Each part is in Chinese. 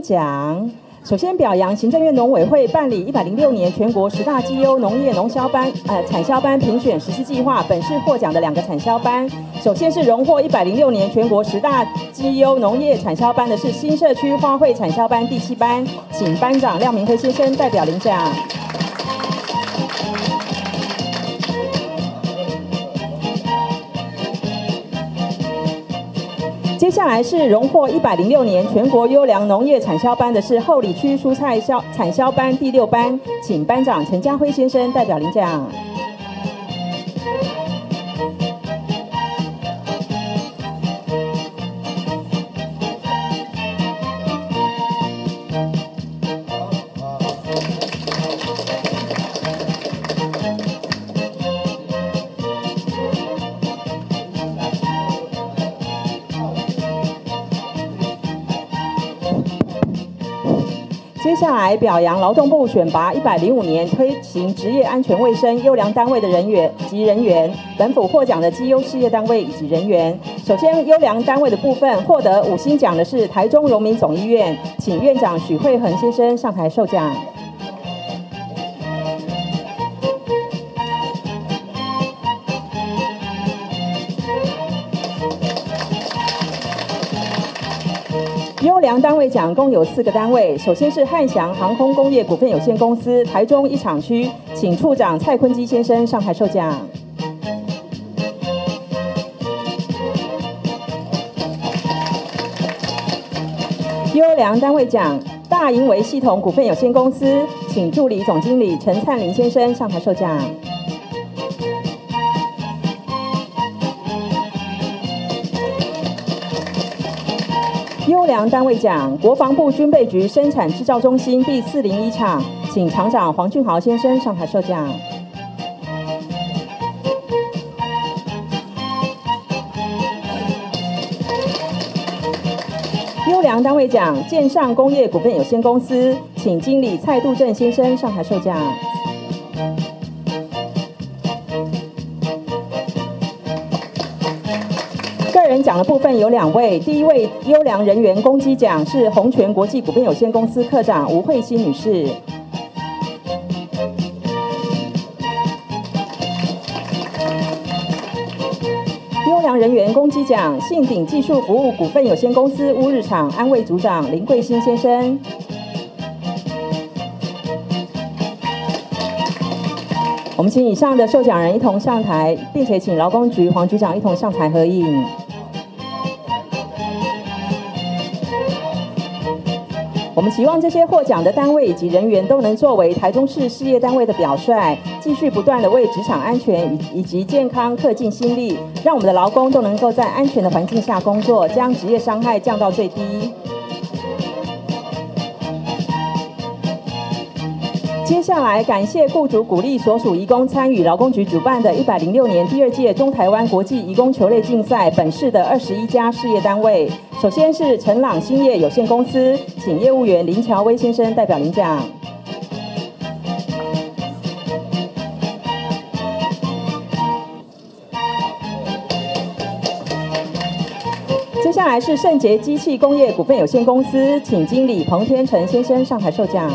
颁奖。首先表扬行政院农委会办理106年全国10大绩优农业产销班评选实施计划，本市获奖的2个产销班。首先是荣获106年全国10大绩优农业产销班的是新社区花卉产销班第7班，请班长廖明辉先生代表领奖。接下来是荣获106年全国优良农业产销班的是后里区蔬菜产销班第6班，请班长陈家辉先生代表领奖。接下来表扬劳动部选拔105年推行职业安全卫生优良单位的人员，本府获奖的绩优事业单位以及人员。首先，优良单位的部分获得5星奖的是台中荣民总医院，请院长许惠恒先生上台授奖。优良单位奖共有4个单位，首先是汉翔航空工业股份有限公司台中一厂区，请处长蔡坤基先生上台授奖。优良单位奖大盈维系统股份有限公司，请助理总经理陈灿林先生上台授奖。优良单位奖国防部军备局生产制造中心第401厂，请厂长黄俊豪先生上台授奖。优良单位奖建上工业股份有限公司，请经理蔡杜正先生上台授奖。个人奖的部分有2位，第1位优良人员公绩奖是宏泉国际股份有限公司科长吴慧欣女士。优良人员公绩奖信鼎技术服务股份有限公司乌日厂安卫组长林桂兴先生。我们请以上的受奖人一同上台，并且请劳工局黄局长一同上台合影。我们期望这些获奖的单位以及人员都能作为台中市事业单位的表率，继续不断的为职场安全以及健康恪尽心力，让我们的劳工都能够在安全的环境下工作，将职业伤害降到最低。接下来，感谢雇主鼓励所属移工参与劳工局主办的106年第2届中台湾国际移工球类竞赛，本市的21家事业单位。首先是陈朗兴业有限公司，请业务员林乔威先生代表领奖。接下来是圣捷机器工业股份有限公司，请经理彭天成先生上台授奖。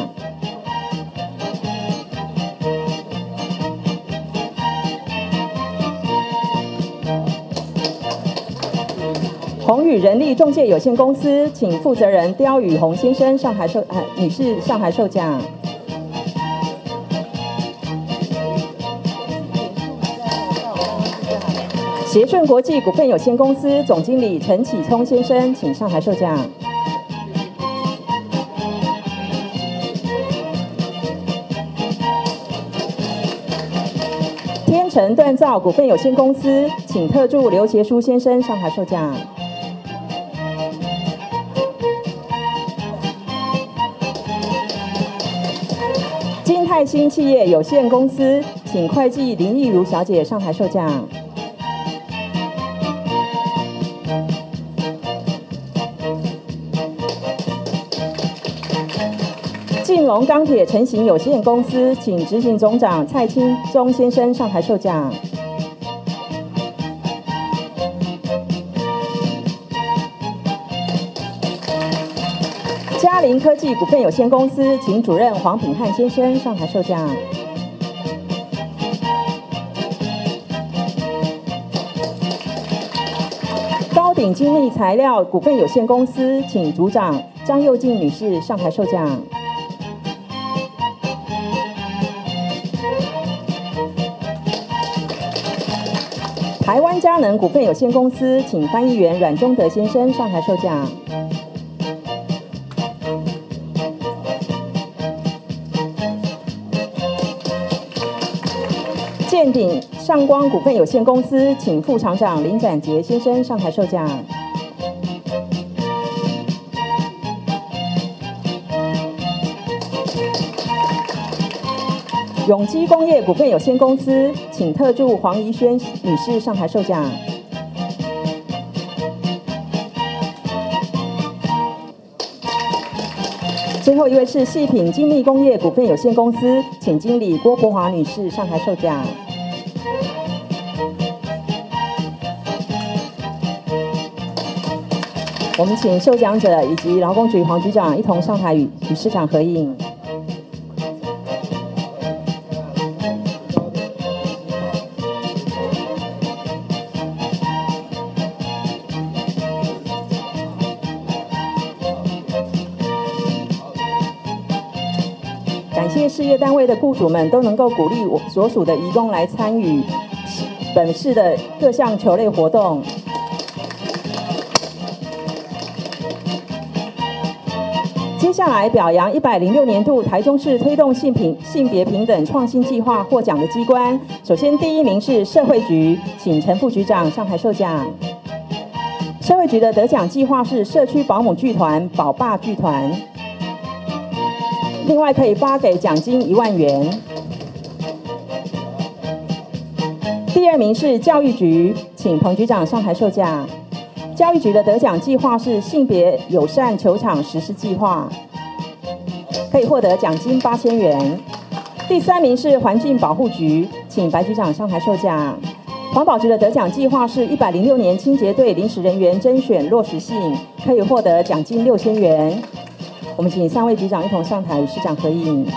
宏宇人力中介有限公司，请负责人刁宇宏先生女士上台授奖。协顺国际股份有限公司总经理陈启聪先生，请上台授奖。天成锻造股份有限公司，请特助刘杰书先生上台授奖。金泰兴企业有限公司，请会计林义如小姐上台授奖。晋龙钢铁成型有限公司，请执行总长蔡清忠先生上台授奖。嘉林科技股份有限公司，请主任黄品汉先生上台授奖。高鼎精密材料股份有限公司，请组长张佑静女士上台授奖。台湾佳能股份有限公司，请翻译员阮中德先生上台授奖。建鼎上光股份有限公司，请副厂长林展杰先生上台授奖。永基工业股份有限公司，请特助黄怡轩女士上台授奖。最后一位是细品精密工业股份有限公司，请经理郭伯华女士上台授奖。我们请受奖者以及劳工局黄局长一同上台与市长合影。感谢事业单位的雇主们都能够鼓励我所属的移工来参与本市的各项球类活动。接下来表扬106年度台中市推动性别平等创新计划获奖的机关。首先第一名是社会局，请陈副局长上台授奖。社会局的得奖计划是社区保姆剧团宝爸剧团。另外可以发给奖金1万元。第二名是教育局，请彭局长上台授奖。教育局的得奖计划是性别友善球场实施计划，可以获得奖金8000元。第三名是环境保护局，请白局长上台授奖。环保局的得奖计划是106年清洁队临时人员甄选落实性，可以获得奖金6000元。我们请3位局长一同上台与市长合影。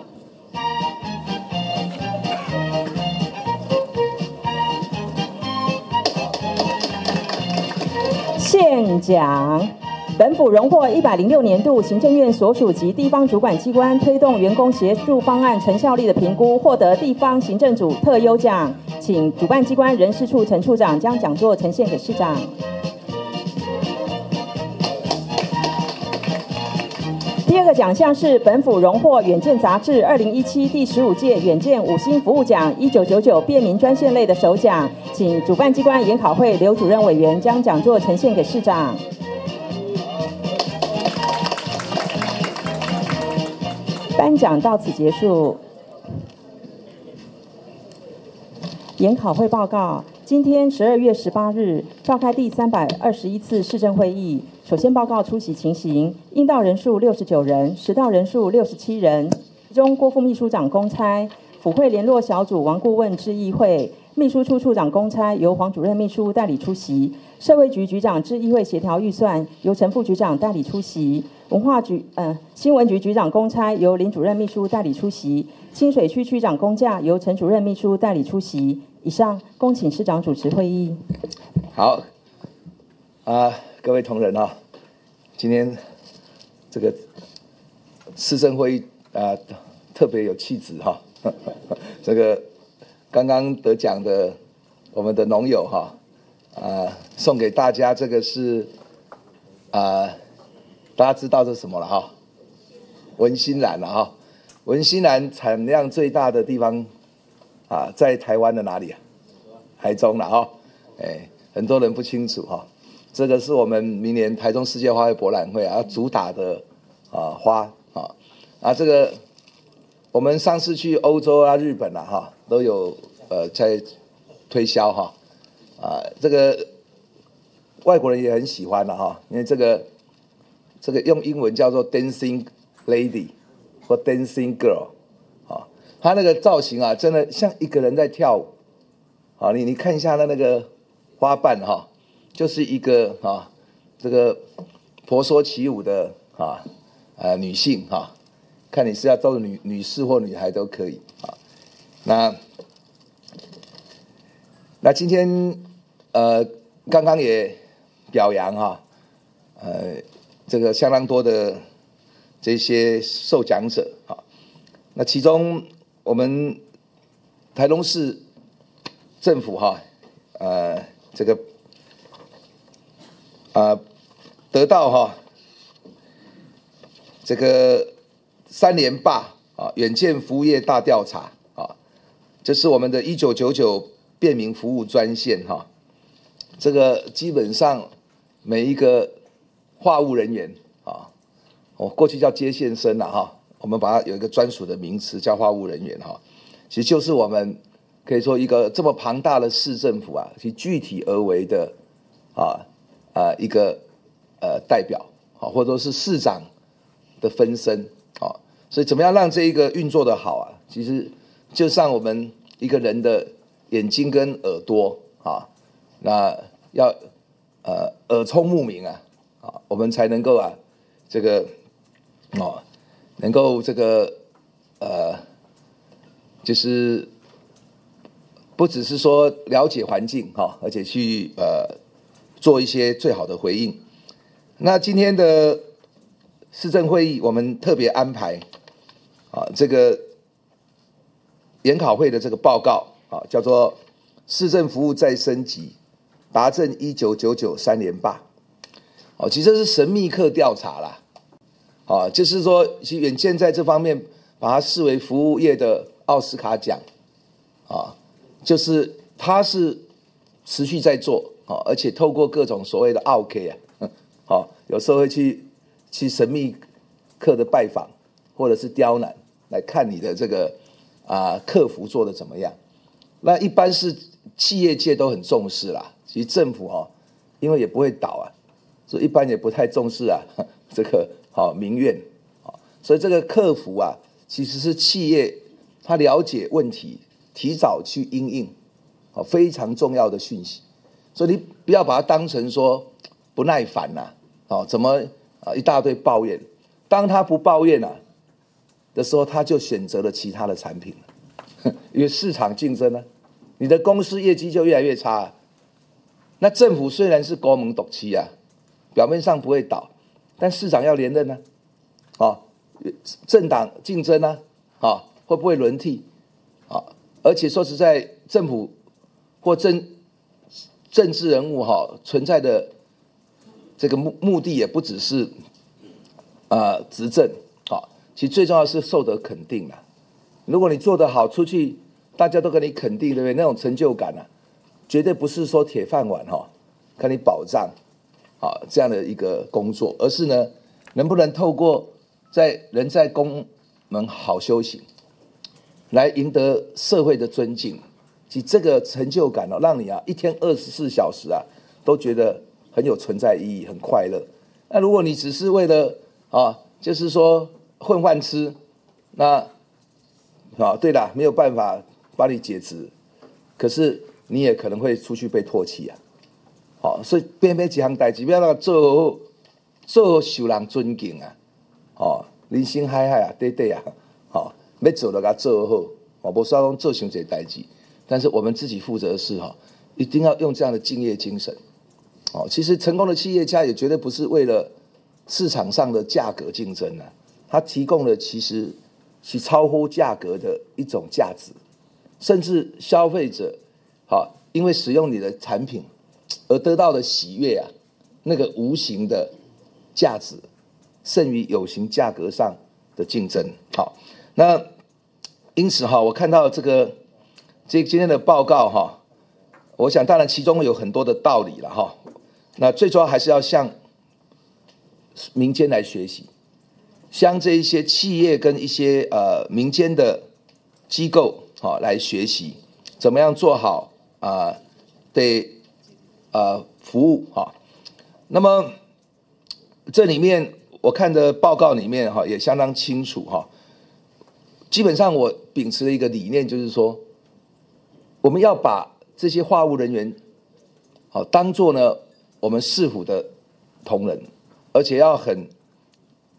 现奖，本府荣获106年度行政院所属及地方主管机关推动员工协助方案成效力的评估，获得地方行政组特优奖，请主办机关人事处陈处长将奖座呈现给市长。第二个奖项是本府荣获《远见》杂志2017第15届远见5星服务奖1999便民专线类的首奖，请主办机关研考会刘主任委员将奖座呈现给市长。颁奖到此结束。研考会报告：今天12月18日召开第321次市政会议。首先报告出席情形，应到人数69人，迟到人数67人。其中郭副秘书长公差，府会联络小组王顾问致议会，秘书处处长公差由黄主任秘书代理出席，社会局局长致议会协调预算由陈副局长代理出席，新闻局局长公差由林主任秘书代理出席，清水区区长公假由陈主任秘书代理出席。以上，恭请市长主持会议。 好，各位同仁啊，今天这个市政会议特别有气质哈。这个刚刚得奖的我们的农友哈，送给大家这个是大家知道这是什么了哈？文心兰了哈。文心兰产量最大的地方在台湾的哪里啊？台中了哈。很多人不清楚哈。这个是我们明年台中世界花卉博览会主打的花这个我们上次去欧洲日本都有在推销这个外国人也很喜欢因为这个用英文叫做 dancing lady 或 dancing girl 它那个造型真的像一个人在跳舞你看一下那个花瓣就是一个这个婆娑起舞的女性哈，看你是要做女士或女孩都可以啊。那今天刚刚也表扬哈，这个相当多的这些受奖者啊。那其中我们台东市政府哈，这个得到哈这个3连霸啊，远见服务业大调查啊，这是我们的1999便民服务专线哈，这个基本上每一个话务人员啊，过去叫接线生啦哈，我们把它有一个专属的名词叫话务人员哈，其实就是我们可以说一个这么庞大的市政府啊，其具体而为的一个代表啊，或者说是市长的分身啊，所以怎么样让这一个运作的好啊？其实就像我们一个人的眼睛跟耳朵啊，那要耳聪目明啊，我们才能够这个能够这个就是不只是说了解环境哈，而且去做一些最好的回应。那今天的市政会议，我们特别安排这个研讨会的这个报告叫做市政服务再升级，达阵1999 3连霸。其实这是神秘客调查啦，就是说，其实远见在这方面把它视为服务业的奥斯卡奖就是它是持续在做而且透过各种所谓的奥 K 有时候会去神秘客的拜访或者是刁难，来看你的这个客服做的怎么样。那一般是企业界都很重视啦，其实政府因为也不会倒所以一般也不太重视这个民怨所以这个客服其实是企业他了解问题，提早去因应非常重要的讯息。所以你不要把它当成说不耐烦怎么一大堆抱怨，当他不抱怨的时候，他就选择了其他的产品了，因为市场竞争你的公司业绩就越来越差那政府虽然是国门独期表面上不会倒，但市长要连任政党竞争会不会轮替而且说实在，政府或政治人物存在的这个目的也不只是执政其实最重要的是受得肯定如果你做得好，出去大家都给你肯定，对不对？那种成就感绝对不是说铁饭碗给你保障这样的一个工作，而是呢，能不能透过人在宫门好修行，来赢得社会的尊敬，其实这个成就感让你一天24小时都觉得很有存在意义，很快乐。那如果你只是为了就是说混饭吃，那对啦，没有办法把你解职，可是你也可能会出去被唾弃所以偏偏几项代志要让做受人尊敬人生海海短短要做就给它做好不需要做伤这代志，但是我们自己负责的事一定要用这样的敬业精神其实成功的企业家也绝对不是为了市场上的价格竞争他提供了其实是超乎价格的一种价值，甚至消费者因为使用你的产品而得到的喜悦那个无形的价值胜于有形价格上的竞争。那因此我看到今天的报告我想当然其中有很多的道理了那最主要还是要向民间来学习，向这一些企业跟一些民间的机构来学习怎么样做好对服务那么这里面我看的报告里面也相当清楚基本上我秉持了一个理念，就是说我们要把这些话务人员当作呢我们市府的同仁，而且要很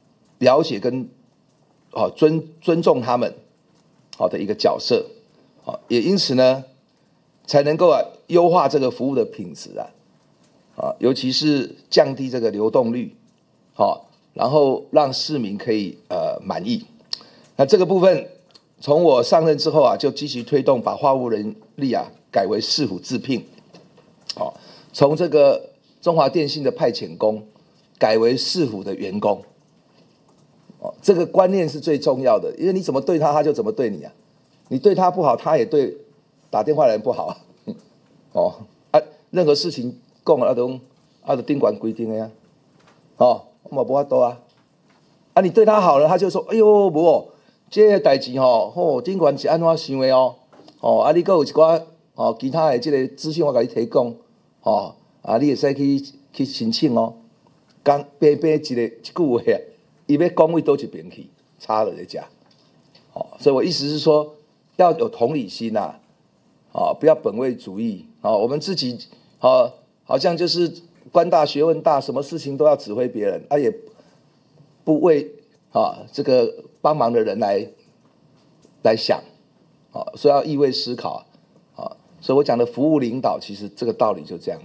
了解跟尊重他们好的一个角色，也因此呢，才能够优化这个服务的品质尤其是降低这个流动率，然后让市民可以满意。那这个部分，从我上任之后就积极推动把话务人力改为市府自聘，从这个中华电信的派遣工改为市府的员工，这个观念是最重要的，因为你怎么对他，他就怎么对你你对他不好，他也对打电话的人不好任何事情讲都宾馆规定的呀，我嘛无法度你对他好了，他就说，哎呦，无这个代志宾馆是安怎想的你还有一寡其他的这个资讯我给你提供你会使去申请刚白白一句话他要讲位倒一边去，差了在家所以我意思是说，要有同理心不要本位主义我们自己好像就是官大学问大，什么事情都要指挥别人也不为这个帮忙的人来想所以要易位思考所以我讲的服务领导，其实这个道理就这样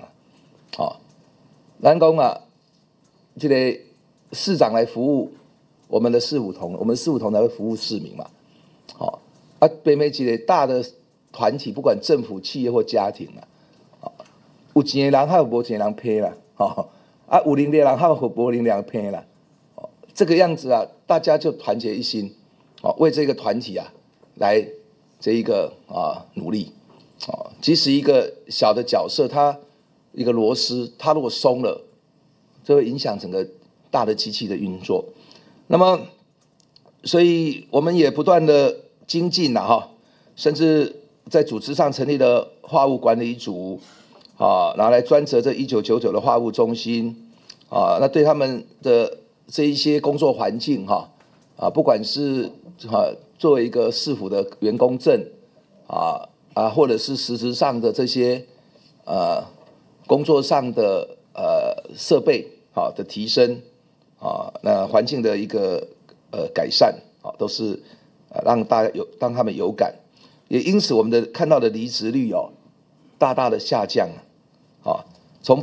咱讲这个市长来服务我们的市府同，我们市府同才会服务市民嘛北美几个大的团体，不管政府、企业或家庭有钱的人还有没钱的人赔啦有能力的人还有没能力的人赔啦这个样子大家就团结一心为这个团体来这一个努力即使一个小的角色，它一个螺丝，它如果松了，就会影响整个大的机器的运作。那么，所以我们也不断的精进甚至在组织上成立了话务管理组拿来专责这1999的话务中心那对他们的这一些工作环境不管是作为一个市府的员工证或者是实质上的这些工作上的设备的提升那环境的一个改善都是让他们有感，也因此我们的看到的离职率大大的下降从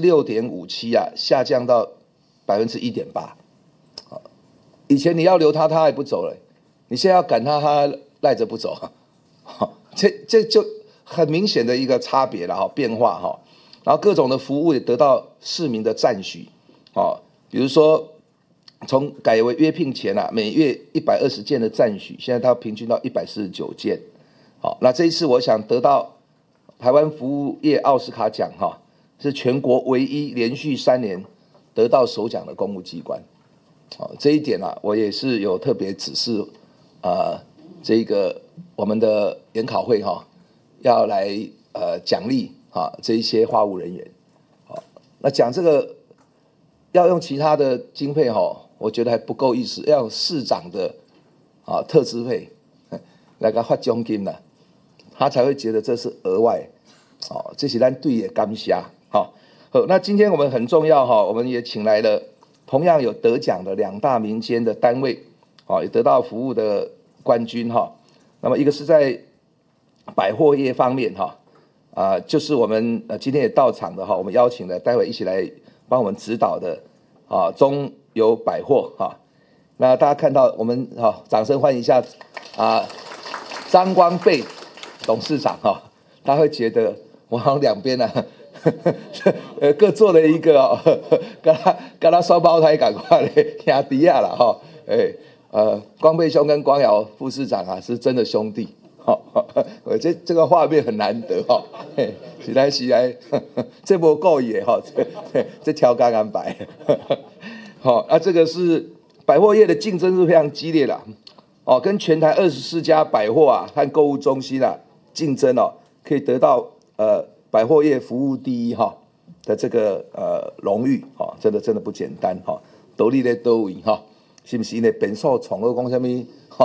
6.57%下降到1.8%以前你要留他还不走了，你现在要赶他赖着不走这就很明显的一个差别了变化然后各种的服务也得到市民的赞许比如说从改为约聘前每月120件的赞许，现在它平均到149件那这一次我想得到台湾服务业奥斯卡奖是全国唯一连续3年得到首奖的公务机关这一点我也是有特别指示这个我们的研考会要来奖励这一些话务人员那讲这个要用其他的经费我觉得还不够意思，要有市长的特支费来给他发奖金他才会觉得这是额外这是咱对的感谢好，那今天我们很重要我们也请来了同样有得奖的2大民间的单位也得到服务的冠军那么一个是在百货业方面就是我们今天也到场的我们邀请了待会一起来帮我们指导的中油百货那大家看到我们掌声欢迎一下张光贝董事长他会觉得我好像两边各做了一个跟他双胞胎赶快的兄弟啦光贝兄跟光尧副市长是真的兄弟这个画面很难得是来这波够野这条杆安排这个是百货业的竞争是非常激烈的跟全台24家百货和购物中心竞争可以得到百货业服务第一的这个荣誉真的不简单都立在都位是不是呢？本数创了讲什么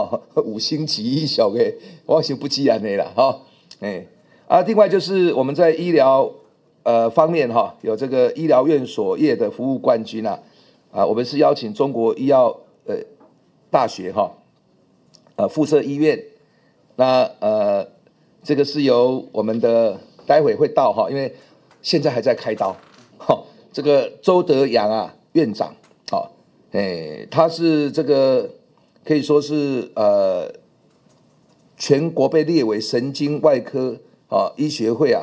5星级以上的，我想不自然的啦另外就是我们在医疗方面有这个医疗院所业的服务冠军我们是邀请中国医药大学哈，附设医院。那这个是由我们的待会会到哈，因为现在还在开刀。这个周德阳啊院长，他是这个可以说是全国被列为神经外科医学会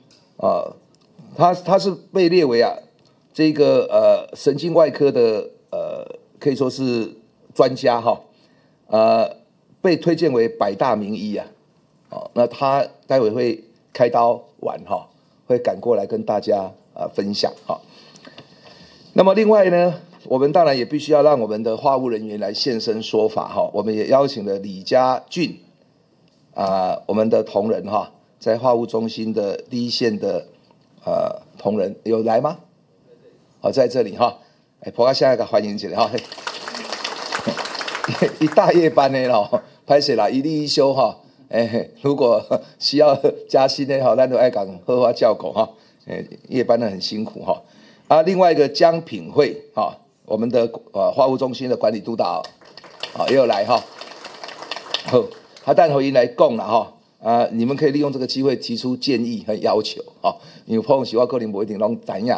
他是被列为这个神经外科的可以说是专家被推荐为100大名医那他待会会开刀完会赶过来跟大家分享那么另外呢，我们当然也必须要让我们的话务人员来现身说法我们也邀请了李家俊我们的同仁在话务中心的第一线的同仁有来吗？在这里婆家下一个欢迎起来一大夜班的拍摄啦，一例一休如果需要加薪的咱都爱讲好好照顾夜班的很辛苦另外一个江品慧我们的话务中心的管理督导也有来好，但回应来讲啦你们可以利用这个机会提出建议和要求因为碰喜欢可能不一定拢知影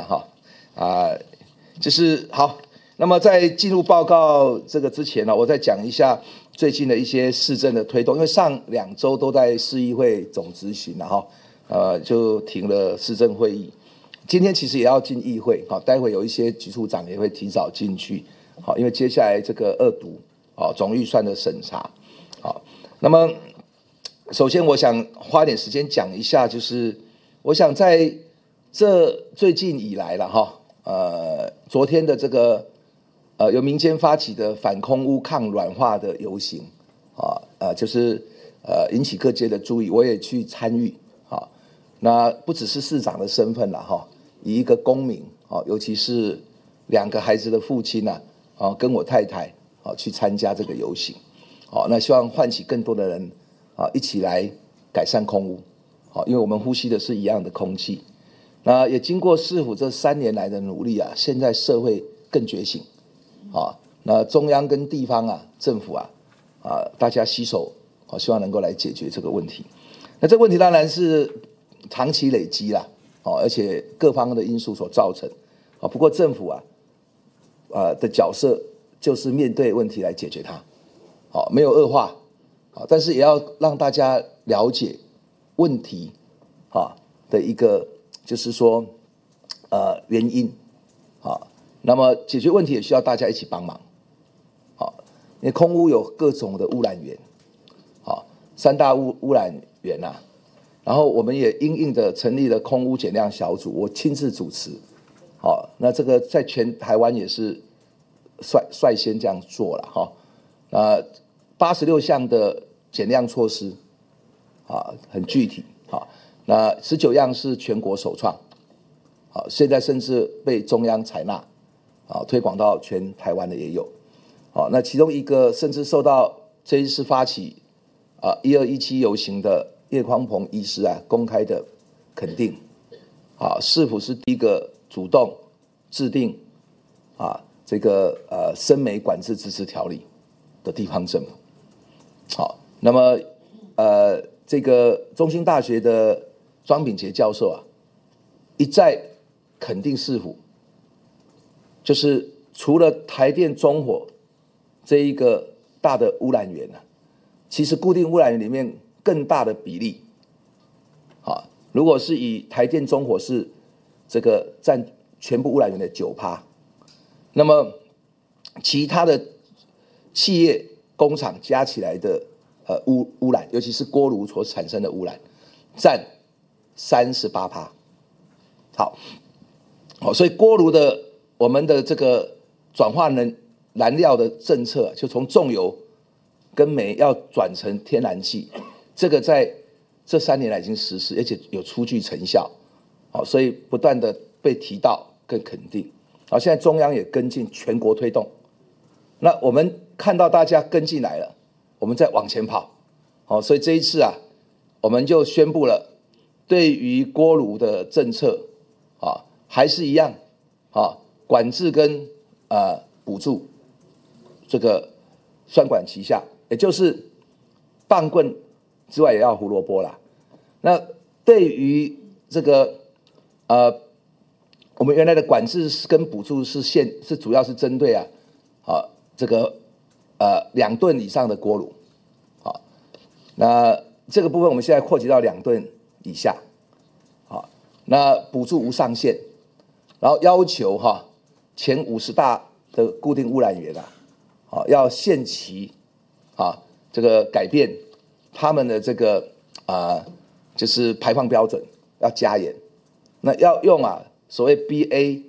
就是好。那么在进入报告这个之前我再讲一下最近的一些市政的推动，因为上2周都在市议会总质询就停了市政会议。今天其实也要进议会待会有一些局处长也会提早进去因为接下来这个2读总预算的审查那么首先我想花点时间讲一下，就是我想在这最近以来昨天的这个由民间发起的反空污抗软化的游行就是引起各界的注意，我也去参与那不只是市长的身份以一个公民尤其是2个孩子的父亲跟我太太去参加这个游行那希望唤起更多的人一起来改善空污因为我们呼吸的是一样的空气。那也经过市府这3年来的努力现在社会更觉醒那中央跟地方政府大家携手希望能够来解决这个问题。那这个问题当然是长期累积啦而且各方的因素所造成不过政府的角色就是面对问题来解决它没有恶化但是也要让大家了解问题的一个就是说原因那么解决问题也需要大家一起帮忙因为空污有各种的污染源3大污染源然后我们也因应的成立了空污减量小组，我亲自主持那这个在全台湾也是率先这样做了86项的减量措施很具体那19样是全国首创现在甚至被中央采纳推广到全台湾的也有那其中一个甚至受到这一次发起1217游行的叶匡鹏医师公开的肯定市府是第一个主动制定这个生煤管制自治条例的地方政府那么这个中兴大学的庄秉杰教授一再肯定市府，就是除了台电中火这一个大的污染源其实固定污染源里面更大的比例如果是以台电中火是这个占全部污染源的9%，那么其他的企业工厂加起来的污染，尤其是锅炉所产生的污染占38%。所以锅炉的我们的这个转化燃料的政策就从重油跟煤要转成天然气，这个在这3年来已经实施，而且有初具成效所以不断的被提到更肯定现在中央也跟进全国推动，那我们看到大家跟进来了，我们再往前跑所以这一次我们就宣布了对于锅炉的政策还是一样管制跟补助这个双管齐下，也就是棒棍之外也要胡萝卜啦。那对于这个我们原来的管制跟补助是主要是针对这个2吨以上的锅炉，好，那这个部分我们现在扩及到2吨以下，好，那补助无上限，然后要求前50大的固定污染源要限期这个改变他们的这个就是排放标准要加严，那要用所谓 BACT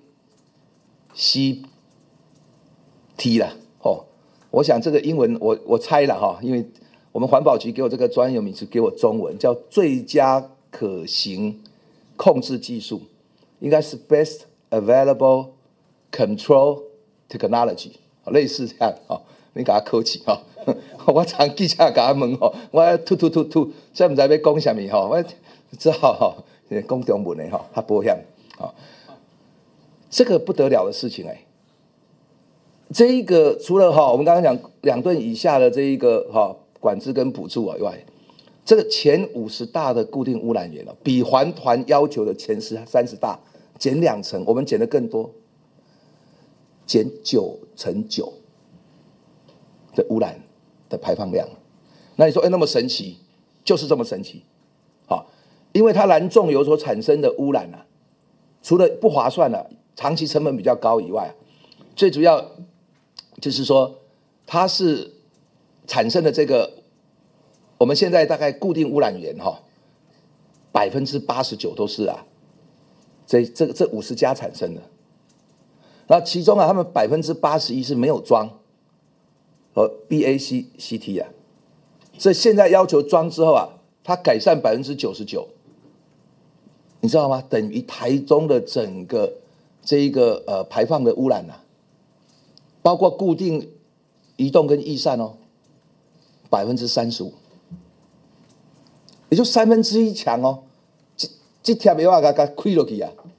啦，我想这个英文我猜了因为我们环保局给我这个专有名词，给我中文叫最佳可行控制技术，应该是 Best Available Control Technology， 类似这样你给他客气我常记者给他问我突，所以不知道要讲什么我只好讲中文的较保险这个不得了的事情这一个除了我们刚刚讲2吨以下的这一个管制跟补助以外，这个前50大的固定污染源比环团要求的前30大减2成，我们减的更多，减9%的污染的排放量。那你说那么神奇，就是这么神奇因为它燃重油所产生的污染除了不划算长期成本比较高以外，最主要就是说它是产生的这个，我们现在大概固定污染源89%都是这50家产生的，然后其中他们81%是没有装BACT 所以现在要求装之后它改善99%，你知道吗？等于台中的整个这一个排放的污染包括固定、移动跟逸散35%，也就1/3强这条没办法给它亏下去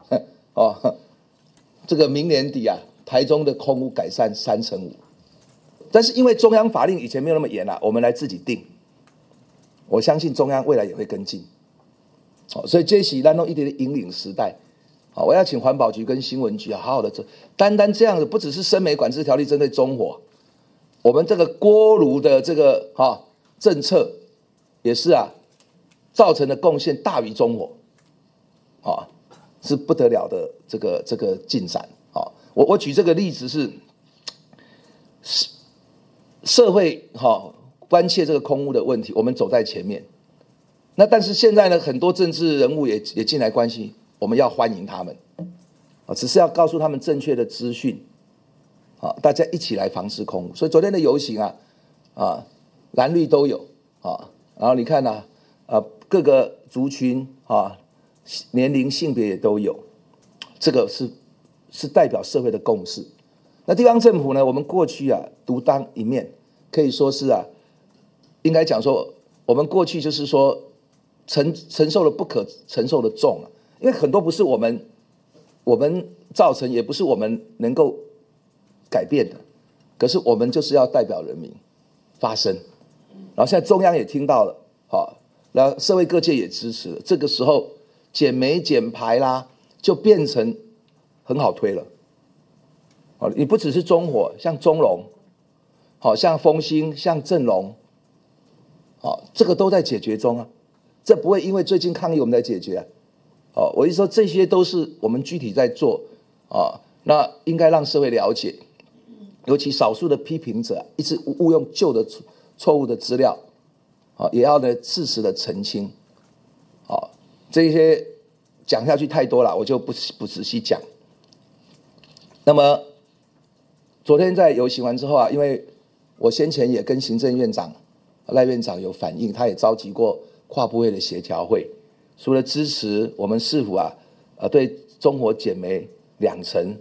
这个明年底台中的空污改善35%，但是因为中央法令以前没有那么严我们来自己定，我相信中央未来也会跟进所以这是咱都一直引领时代我要请环保局跟新闻局好好的做，单这样的不只是生煤管制条例针对中火，我们这个锅炉的这个政策也是造成的贡献大于中火是不得了的这个进展我举这个例子是社会关切这个空污的问题，我们走在前面。那但是现在呢，很多政治人物也进来关心，我们要欢迎他们只是要告诉他们正确的资讯大家一起来防治空污。所以昨天的游行蓝绿都有然后你看各个族群年龄性别也都有，这个是代表社会的共识。那地方政府呢，我们过去独当一面，可以说是应该讲说我们过去就是说承受了不可承受的重因为很多不是我们造成，也不是我们能够改变的，可是我们就是要代表人民发声。然后现在中央也听到了那社会各界也支持了，这个时候减煤减排啦就变成很好推了你不只是中火，像中龙像丰兴，像正隆这个都在解决中这不会因为最近抗议我们来解决我一说这些都是我们具体在做那应该让社会了解，尤其少数的批评者一直误用旧的错误的资料也要呢适时的澄清这些讲下去太多了，我就不仔细讲。那么昨天在游行完之后因为我先前也跟行政院长赖院长有反映，他也召集过跨部会的协调会，除了支持我们市府对中火减煤2成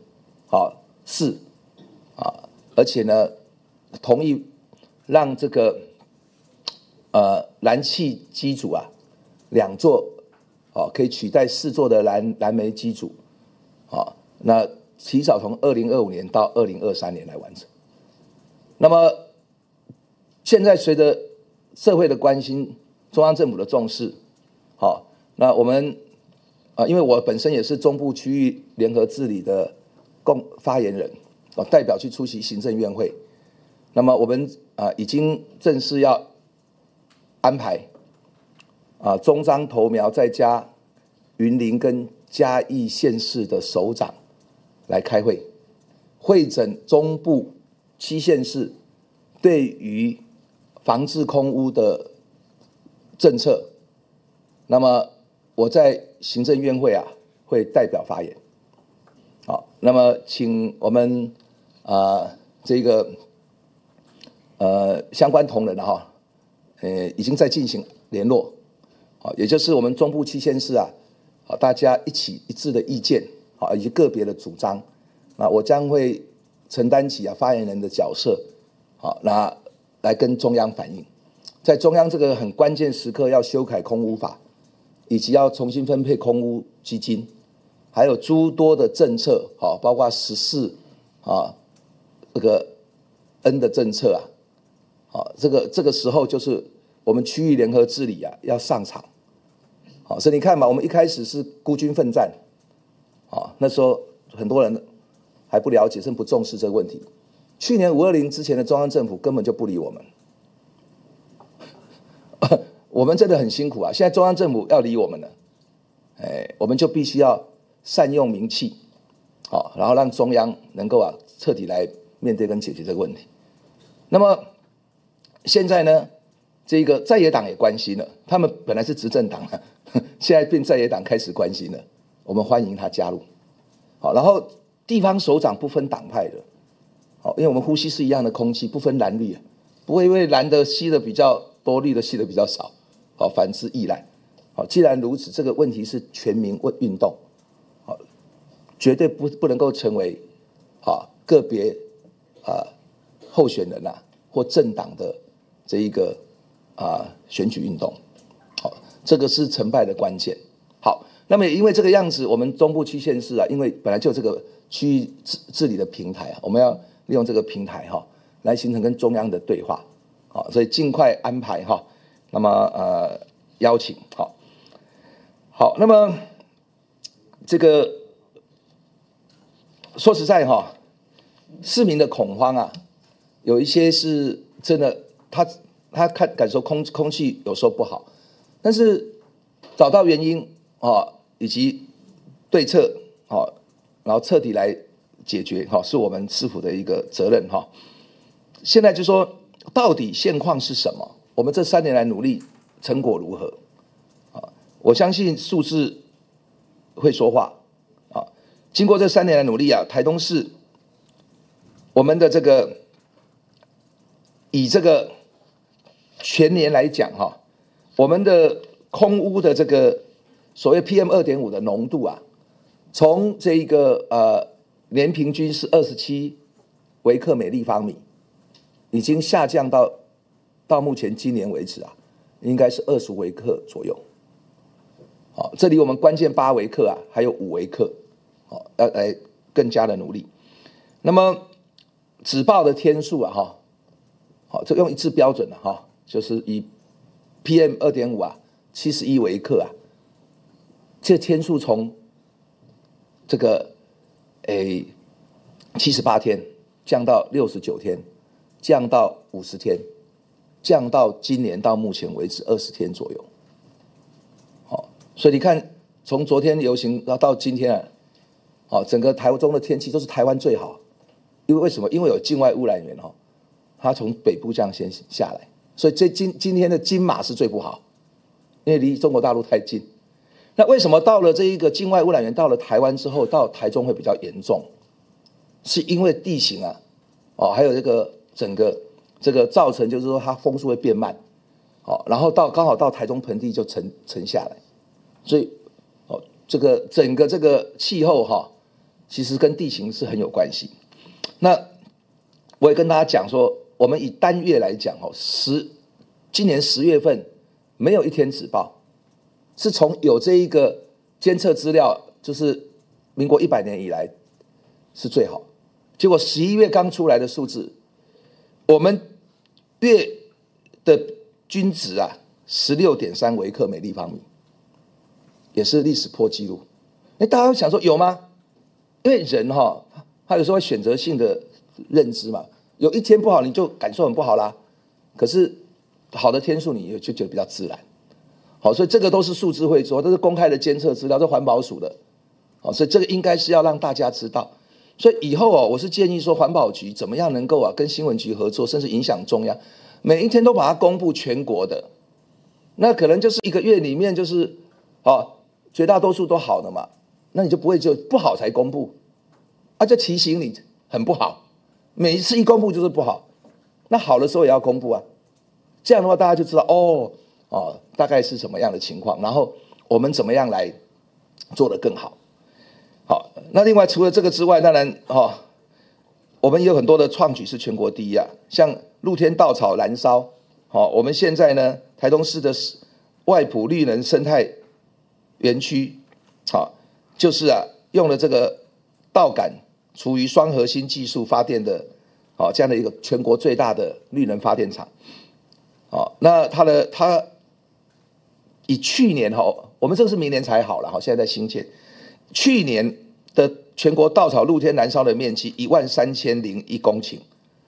4而且呢同意让这个燃气机组2座可以取代4座的燃煤机组那提早从2025年到2023年来完成那么现在随着社会的关心，中央政府的重视，好，那我们因为我本身也是中部区域联合治理的发言人，代表去出席行政院会。那么我们已经正式要安排中彰投苗再加云林跟嘉义县市的首长来开会，会诊中部7县市对于防治空污的政策。那么我在行政院会会代表发言。好，那么请我们这个相关同仁已经在进行联络，也就是我们中部7县市大家一致的意见以及个别的主张，那我将会承担起发言人的角色，那来跟中央反映，在中央这个很关键时刻要修改空污法，以及要重新分配空污基金，还有诸多的政策，包括14这个 N 的政策这个时候就是我们区域联合治理要上场。所以你看嘛，我们一开始是孤军奋战，那时候很多人还不了解，甚至不重视这个问题。去年520之前的中央政府根本就不理我们，我们真的很辛苦现在中央政府要理我们了，我们就必须要善用民气，然后让中央能够彻底来面对跟解决这个问题。那么现在呢，这个在野党也关心了，他们本来是执政党现在变在野党开始关心了，我们欢迎他加入。然后地方首长不分党派的，因为我们呼吸是一样的空气，不分蓝绿，不会因为蓝的吸的比较多，绿的吸的比较少，反之亦然。既然如此，这个问题是全民运动，绝对不能够成为个别候选人或政党的这一个选举运动，这个是成败的关键。好，那么也因为这个样子，我们中部7县市因为本来就有这个区域治理的平台，我们要利用这个平台来形成跟中央的对话，所以尽快安排那么邀请好，那么这个说实在市民的恐慌有一些是真的，他感受空气有时候不好，但是找到原因以及对策然后彻底来解决是我们市府的一个责任现在就说到底现况是什么？我们这3年来努力成果如何？我相信数字会说话经过这3年来努力台东市我们的这个以这个全年来讲我们的空污的这个所谓 PM2.5 的浓度从这一个年平均是27微克每立方米，已经下降到目前今年为止应该是20微克左右。这里我们关键8微克还有5微克，要来更加的努力。那么指报的天数这用一致标准就是以 PM2.5 71微克这天数从这个78天降到69天，降到50天，降到今年到目前为止20天左右。所以你看，从昨天游行到今天整个台中的天气都是台湾最好。因为为什么？因为有境外污染源它从北部这样先下来，所以今天的金马是最不好，因为离中国大陆太近。那为什么到了这一个境外污染源到了台湾之后，到台中会比较严重？是因为地形还有这个整个这个造成就是说它风速会变慢，然后刚好到台中盆地就沉下来，所以这个整个这个气候其实跟地形是很有关系。那我也跟大家讲说，我们以单月来讲今年10月份没有一天止报，是从有这一个监测资料，就是民国100年以来是最好。结果11月刚出来的数字我们月的均值啊，16.3微克每立方米，也是历史破纪录。大家会想说有吗？因为人他有时候会选择性的认知嘛，有一天不好你就感受很不好啦，可是好的天数你就觉得比较自然。好，所以这个都是数字会做，都是公开的监测资料，这环保署的。好，所以这个应该是要让大家知道。所以以后我是建议说，环保局怎么样能够跟新闻局合作，甚至影响中央，每一天都把它公布全国的。那可能就是一个月里面就是绝大多数都好的嘛，那你就不会就不好才公布，就提醒你很不好，每一次一公布就是不好，那好的时候也要公布啊。这样的话大家就知道大概是什么样的情况，然后我们怎么样来做得更好。好，那另外除了这个之外，当然我们也有很多的创举是全国第一啊，像露天稻草燃烧，我们现在呢，台东市的外埔绿能生态园区，就是用了这个稻杆处于双核心技术发电的这样的一个全国最大的绿能发电厂。那它以去年我们这个是明年才好了，现在在新建。去年的全国稻草露天燃烧的面积13001公顷，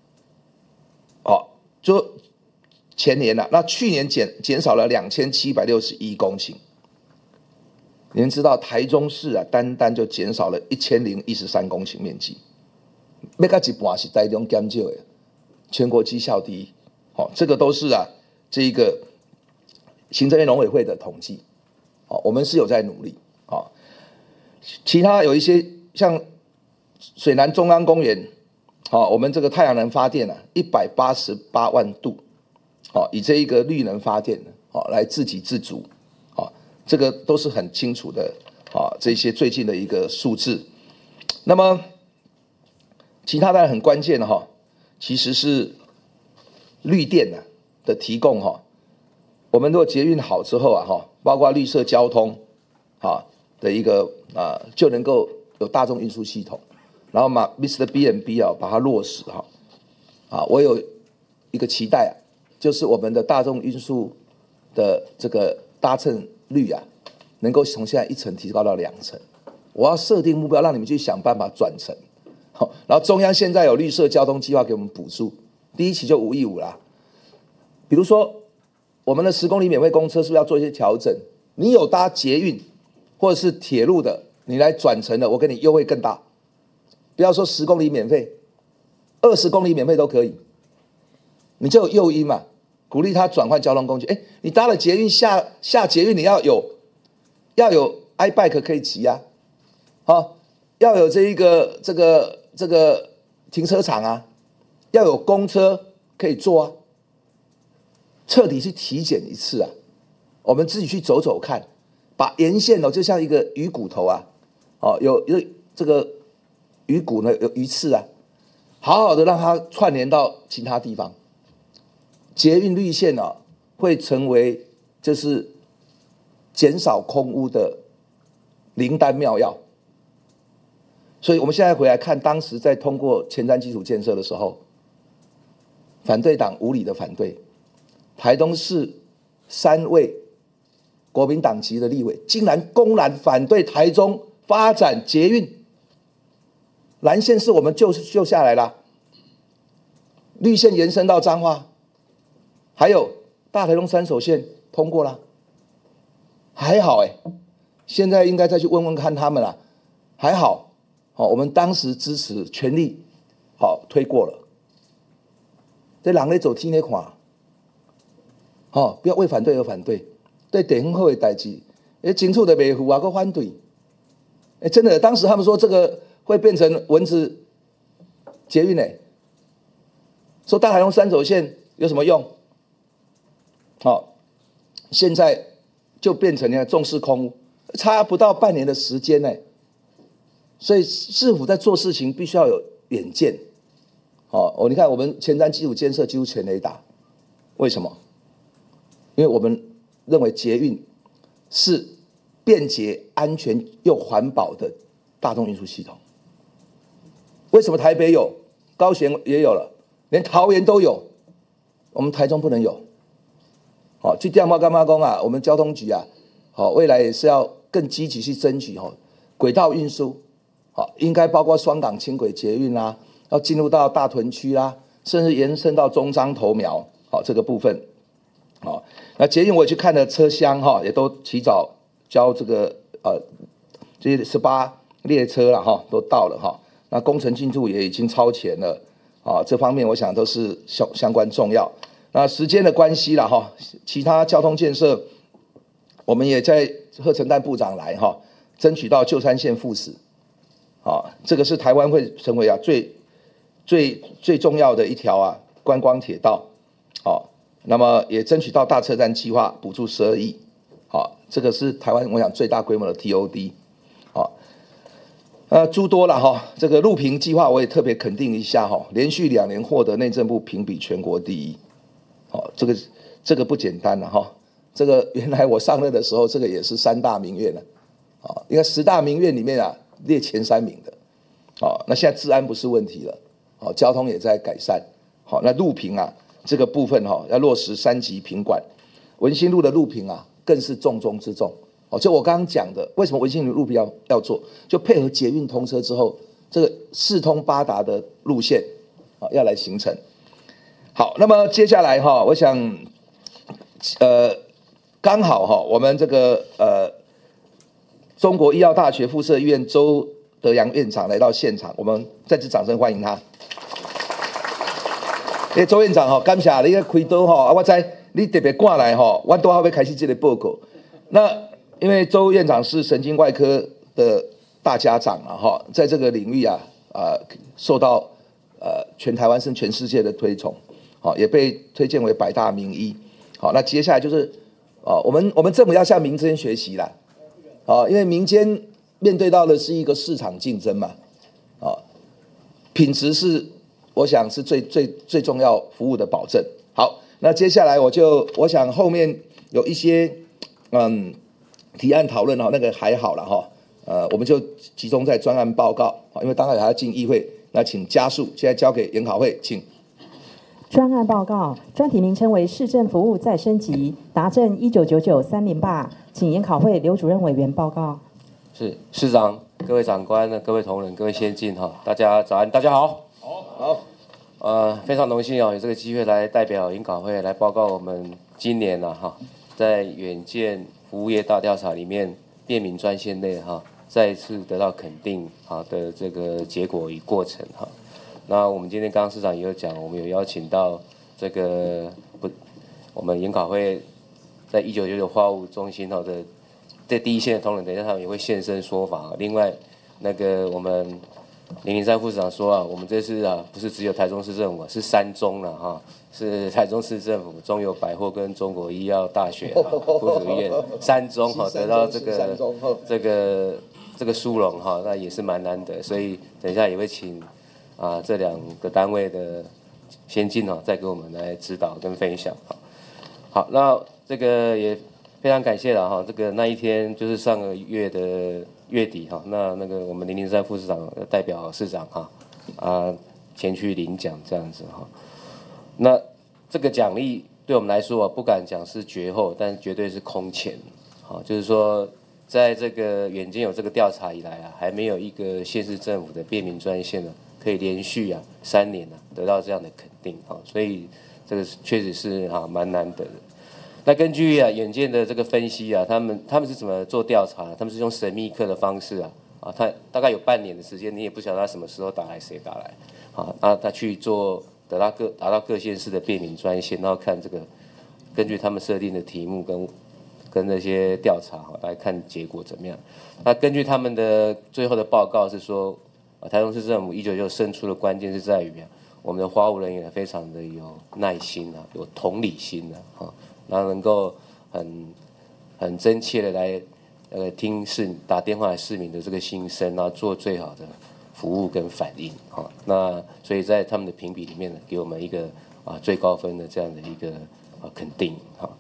就前年那去年减少了2761公顷。你们知道台中市单就减少了1013公顷面积，要到一半是台中减少的，全国绩效第一。这个都是这个行政院农委会的统计，我们是有在努力。其他有一些像水南中央公园，我们这个太阳能发电188万度，以这一个绿能发电来自给自足，这个都是很清楚的这些最近的一个数字。那么其他当然很关键的其实是绿电的提供我们如果捷运好之后包括绿色交通的一个就能够有大众运输系统，然后Mr. B&B 把它落实我有一个期待就是我们的大众运输的这个搭乘率能够从现在1成提高到2成，我要设定目标让你们去想办法转成。然后中央现在有绿色交通计划给我们补助，第一期就5亿5啦。比如说我们的10公里免费公车是不是要做一些调整？你有搭捷运或者是铁路的，你来转乘的，我给你优惠更大。不要说10公里免费，20公里免费都可以，你就有诱因嘛，鼓励他转换交通工具。你搭了捷运下捷运，你要有 iBike 可以骑要有这个停车场要有公车可以坐彻底去体检一次我们自己去走走看。把沿线就像一个鱼骨头有这个鱼骨呢，有鱼刺好好的让它串联到其他地方。捷运绿线会成为就是减少空污的灵丹妙药。所以我们现在回来看，当时在通过前瞻基础建设的时候，反对党无理的反对，台东市3位国民党籍的立委竟然公然反对台中发展捷运，蓝线是我们救下来了，绿线延伸到彰化，还有大台东3手线通过了，还好现在应该再去问问看他们了，还好我们当时支持全力推过了，这人在走天在看不要为反对而反对。对地方好的代志，清楚的维护还反对，真的，当时他们说这个会变成蚊子捷运说大台东3手线有什么用？现在就变成重视空污，差不到半年的时间所以市府在做事情必须要有远见。你看我们前瞻基础建设几乎全雷打，为什么？因为我们认为捷运是便捷、安全又环保的大众运输系统。为什么台北有，高雄也有了， 连桃园都有，我们台中不能有。好，这点我干嘛讲啊？我们交通局啊，好，未来也是要更积极去争取轨道运输，好，应该包括双港轻轨捷运啦，要进入到大屯区啦，甚至延伸到中彰投苗，好，这个部分，好，那捷运我也去看了车厢也都提早交这个这些18列车了都到了那工程进度也已经超前了这方面我想都是相关重要。那时间的关系啦其他交通建设，我们也在贺陈旦部长来争取到旧山线复驶，这个是台湾会成为最重要的一条观光铁道，那么也争取到大车站计划补助12亿，这个是台湾我想最大规模的 TOD，诸多了这个路评计划我也特别肯定一下连续2年获得内政部评比全国第1。这个不简单了这个原来我上任的时候，这个也是3大名院了应该10大名院里面列前3名的那现在治安不是问题了交通也在改善那路评这个部分要落实3级品管，文心路的路评更是重中之重就我刚刚讲的，为什么文心路路评要做，就配合捷运通车之后，这个4通8达的路线要来形成。好，那么接下来我想刚好我们这个中国医药大学附设医院周德阳院长来到现场，我们再次掌声欢迎他。周院长感谢你开刀我知你特别赶来我都要开始这个报告。那因为周院长是神经外科的大家长在这个领域受到全台湾甚至全世界的推崇。也被推荐为100大名医。好，那接下来就是我们政府要向民间学习啦。因为民间面对到的是一个市场竞争嘛。品质是我想是最重要服务的保证。好，那接下来我想后面有一些提案讨论那个还好了我们就集中在专案报告因为当然还要进议会，那请加速，现在交给研考会，请。 专案报告，专题名称为市政服务再升级，达阵1999-308，请研考会刘主任委员报告。 是市长、各位长官、各位同仁、各位先进大家早安，大家好。好。非常荣幸有这个机会来代表研考会来报告我们今年在远见服务业大调查里面便民专线内再一次得到肯定的这个结果与过程那我们今天刚刚市长也有讲，我们有邀请到这个我们研考会在1999话务中心的在第一线的同仁，等一下他们也会现身说法。另外那个我们林林山副市长说我们这次不是只有台中市政府是3中了是台中市政府、中友百货跟中国医药大学附属医院3中得到这个殊荣那也是蛮难得，所以等一下也会请这2个单位的先进再给我们来指导跟分享好，那这个也非常感谢了这个那一天就是上个月的月底那个我们林林山副市长代表市长前去领奖这样子那这个奖励对我们来说不敢讲是绝后，但绝对是空前就是说在这个远见有这个调查以来还没有一个县市政府的便民专线可以连续3年得到这样的肯定所以这个确实是蛮难得的。那根据远见的这个分析他们是怎么做调查？他们是用神秘客的方式他大概有半年的时间，你也不晓得他什么时候打来，谁打来他去做达到各县市的便民专线，然后看这个根据他们设定的题目跟那些调查来看结果怎么样。那根据他们的最后的报告是说台中市政府1999胜出的关键是在于我们的花务人员非常的有耐心有同理心然后能够很真切的来听打电话来市民的这个心声，然后做最好的服务跟反应那所以在他们的评比里面给我们一个最高分的这样的一个肯定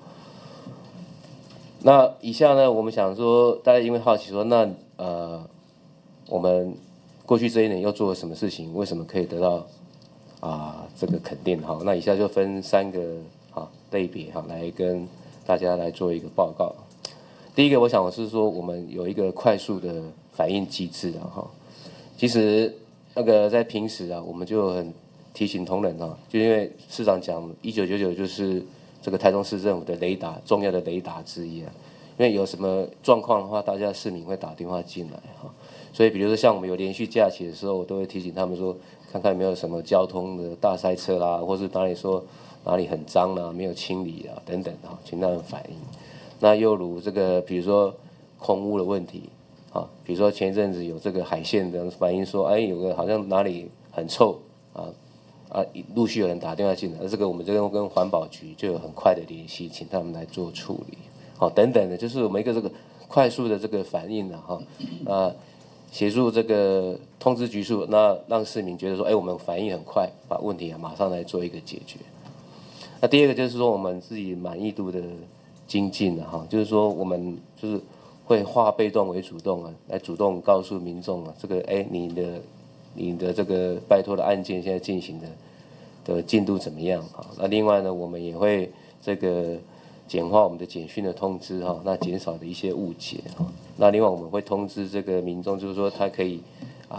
那以下呢，我们想说大家因为好奇说那我们过去这1年又做了什么事情？为什么可以得到这个肯定哈。那以下就分3个类别来跟大家来做一个报告。第一个，我想是说我们有一个快速的反应机制哈。其实那个在平时我们就很提醒同仁就因为市长讲1999就是这个台中市政府的雷达重要的雷达之一因为有什么状况的话，大家市民会打电话进来所以比如说像我们有连续假期的时候，我都会提醒他们说，看看有没有什么交通的大塞车啦，或是哪里很脏啦，没有清理等等请他们反映。那又如这个比如说空污的问题比如说前一阵子有这个海线的反映说，有个好像哪里很臭陆续有人打电话进来，这个我们这个跟环保局就有很快的联系，请他们来做处理等等的，就是我们一个这个快速的这个反应协助这个通知局处，那让市民觉得说，我们反应很快，把问题马上来做一个解决。那第二个就是说我们自己满意度的精进就是说我们就是会化被动为主动来主动告诉民众这个你的这个拜托的案件现在进行的进度怎么样那另外呢，我们也会这个简化我们的简讯的通知那减少的一些误解那另外我们会通知这个民众，就是说他可以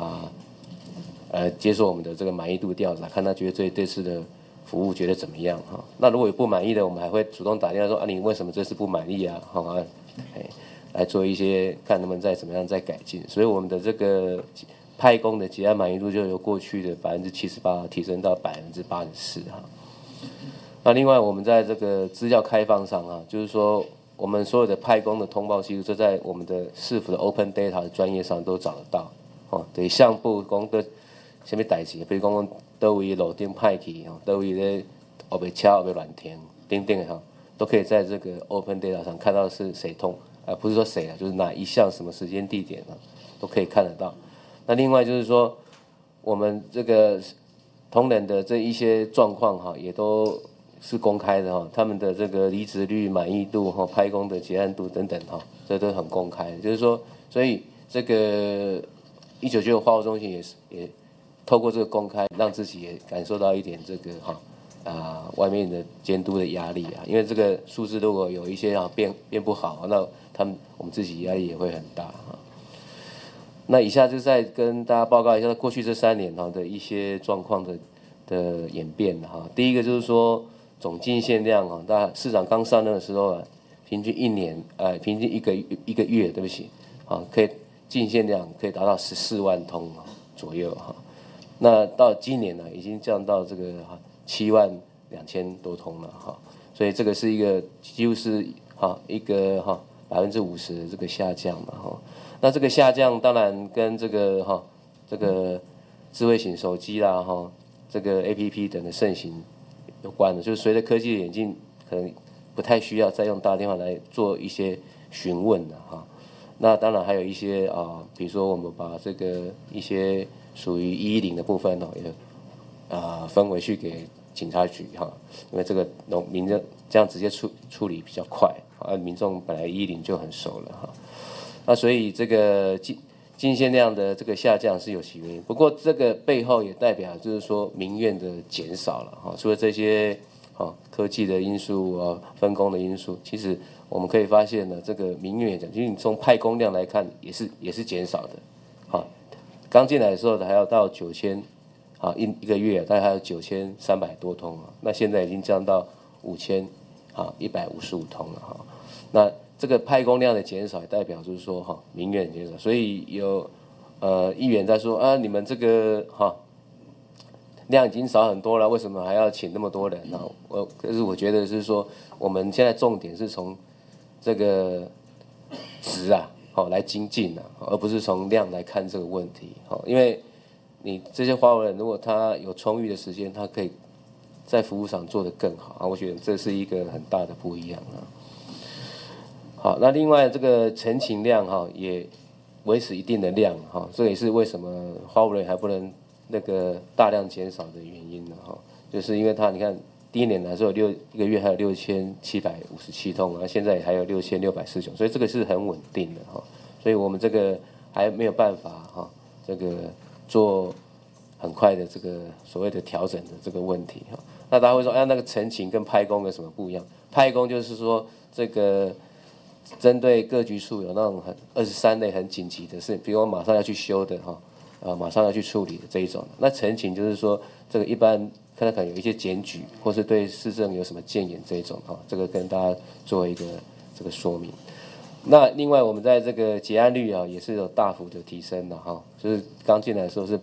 接受我们的这个满意度调查，看他觉得这次的服务觉得怎么样那如果有不满意的，我们还会主动打电话说你为什么这次不满意来做一些看能不能再怎么样再改进。所以我们的这个派工的结案满意度就由过去的78%提升到84%那另外我们在这个资料开放上就是说我们所有的派工的通报记录，就在我们的市府的 Open Data 的专业上都找得到对项目讲的什么代志，比如讲哪位路顶派去哪位咧后面车后面乱停等等的都可以在这个 Open Data 上看到是谁不是说谁就是哪一项什么时间地点都可以看得到。那另外就是说我们这个同仁的这一些状况也都是公开的他们的这个离职率、满意度派工的结案度等等这都很公开的。就是说，所以这个1995花务中心也透过这个公开，让自己也感受到一点这个外面的监督的压力因为这个数字如果有一些变不好，那我们自己压力也会很大那以下就再跟大家报告一下过去这3年的一些状况的演变第一个就是说总进线量大家市长刚上任的时候平均平均一个月对不起可以进线量可以达到14万通左右那到今年已经降到这个72000多通了所以这个是一个几乎是一个50%的这个下降那这个下降当然跟这个智慧型手机啦这个 APP 等的盛行有关的，就是随着科技的演进，可能不太需要再用打电话来做一些询问的那当然还有一些比如说我们把这个一些属于110的部分也分回去给警察局因为这个民众这样直接处理比较快民众本来110就很熟了那所以这个进线量的这个下降是有其原因，不过这个背后也代表就是说民怨的减少了除了这些科技的因素分工的因素，其实我们可以发现呢，这个民怨也减，其实你从派工量来看也是减少的刚进来的时候还要到9000一个月大概还有9300多通那现在已经降到5155通了那这个派工量的减少也代表就是说民怨减少，所以有议员在说你们这个量已经少很多了，为什么还要请那么多人可是我觉得是说我们现在重点是从这个值来精进而不是从量来看这个问题因为你这些花务人如果他有充裕的时间，他可以在服务上做得更好我觉得这是一个很大的不一样好，那另外这个陈情量也维持一定的量这也是为什么花务人还不能那个大量减少的原因就是因为你看第一年来说一个月还有6757通现在还有6649，所以这个是很稳定的所以我们这个还没有办法这个做很快的这个所谓的调整的这个问题哈。那大家会说，哎，那个陈情跟派工有什么不一样？派工就是说这个针对各局处有那种23类很紧急的事，比如我马上要去修的哈，马上要去处理的这一种。那陈情就是说这个一般可能有一些检举，或是对市政有什么建言这一种哈，这个跟大家做一个这个说明。那另外我们在这个结案率啊也是有大幅的提升的哈，就是刚进来的时候是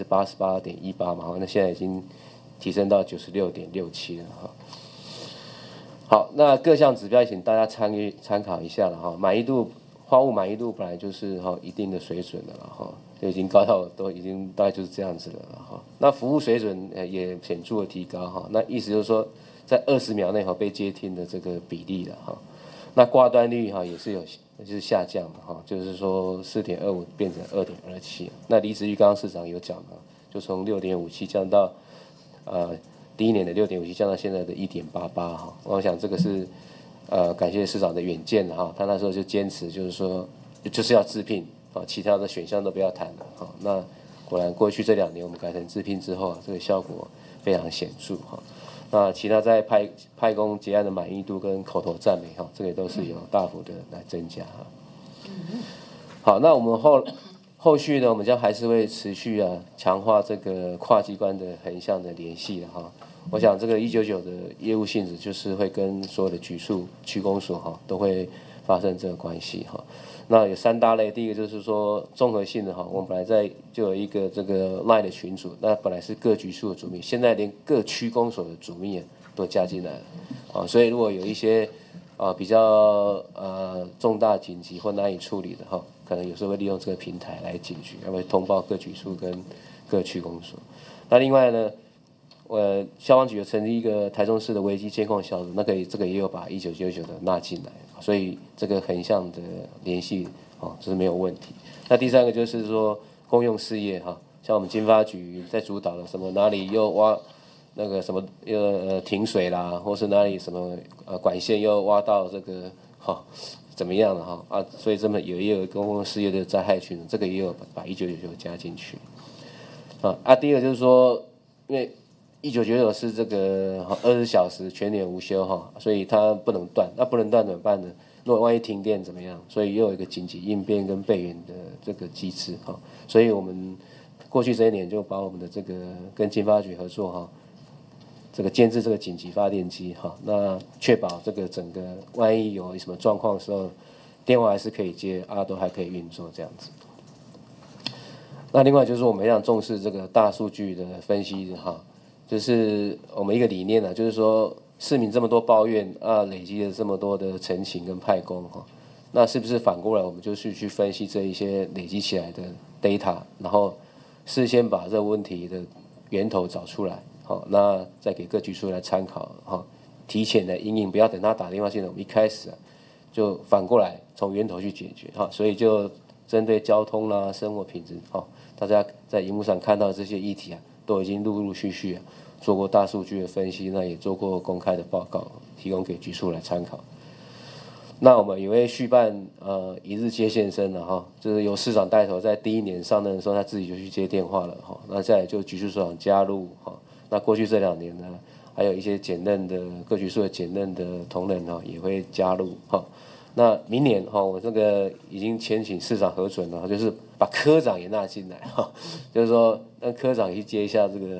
88.18%嘛，那现在已经提升到96.67%了哈。好，那各项指标请大家参考一下了哈。满意度，花务满意度本来就是一定的水准的了哈，就已经高到都已经大概就是这样子了哈。那服务水准也显著的提高哈，那意思就是说在20秒内被接听的这个比例了哈。那挂断率也是就是下降的哈，就是说4.25变成2.27。那离职率刚刚市长有讲了，就从6.57降到第一年的6.57降到现在的1.88哈。我想这个是感谢市长的远见哈，他那时候就坚持就是说就是要自聘啊，其他的选项都不要谈了哈。那果然过去这2年我们改成自聘之后这个效果非常显著哈。那其他在派工结案的满意度跟口头赞美哈，这个都是有大幅的来增加哈。好，那我们后续呢，我们将还是会持续强化这个跨机关的横向的联系的哈。我想这个199的业务性质就是会跟所有的局处、区公所哈都会发生这个关系哈。那有3大类，第一个就是说综合性的哈，我们本来就有一个这个 LINE 的群组，那本来是各局处的主秘，现在连各区公所的主秘都加进来了啊，所以如果有一些比较重大紧急或难以处理的哈，可能有时候会利用这个平台来解决，要会通报各局处跟各区公所。那另外呢，消防局有成立一个台中市的危机监控小组，这个也有把1999的纳进来，所以这个横向的联系这是没有问题。那第3个就是说公用事业哈，像我们经发局在主导的什么哪里又挖那个什么停水啦，或是哪里什么管线又挖到这个怎么样了哈所以也有公共事业的灾害群，这个也有把1999加进去第2个就是说，因为1999是这个20小时全年无休哈，所以它不能断，那不能断怎么办呢？如果万一停电怎么样？所以又有一个紧急应变跟备援的这个机制哈，所以我们过去这1年就把我们的这个跟经发局合作哈，这个建置这个紧急发电机哈，那确保这个整个万一有什么状况的时候，电话还是可以接都还可以运作这样子。那另外就是我们非常重视这个大数据的分析哈，就是我们一个理念呢，就是说市民这么多抱怨累积了这么多的陈情跟派工哈，那是不是反过来我们就是去分析这一些累积起来的 data， 然后事先把这个问题的源头找出来，好，那再给各局处来参考哈，提前的因应，不要等他打电话进来，我们一开始就反过来从源头去解决哈，所以就针对交通啦、生活品质大家在荧幕上看到这些议题都已经陆陆续续做过大数据的分析，那也做过公开的报告，提供给局处来参考。那我们也会续办一日接线生了哈，就是由市长带头，在第1年上任的时候，他自己就去接电话了哈。那再来就局处所长加入哈。那过去这2年呢，还有一些简任的各局处的简任的同仁也会加入哈。那明年我这个已经请市长核准了，就是把科长也纳进来哈，就是说让科长去接一下这个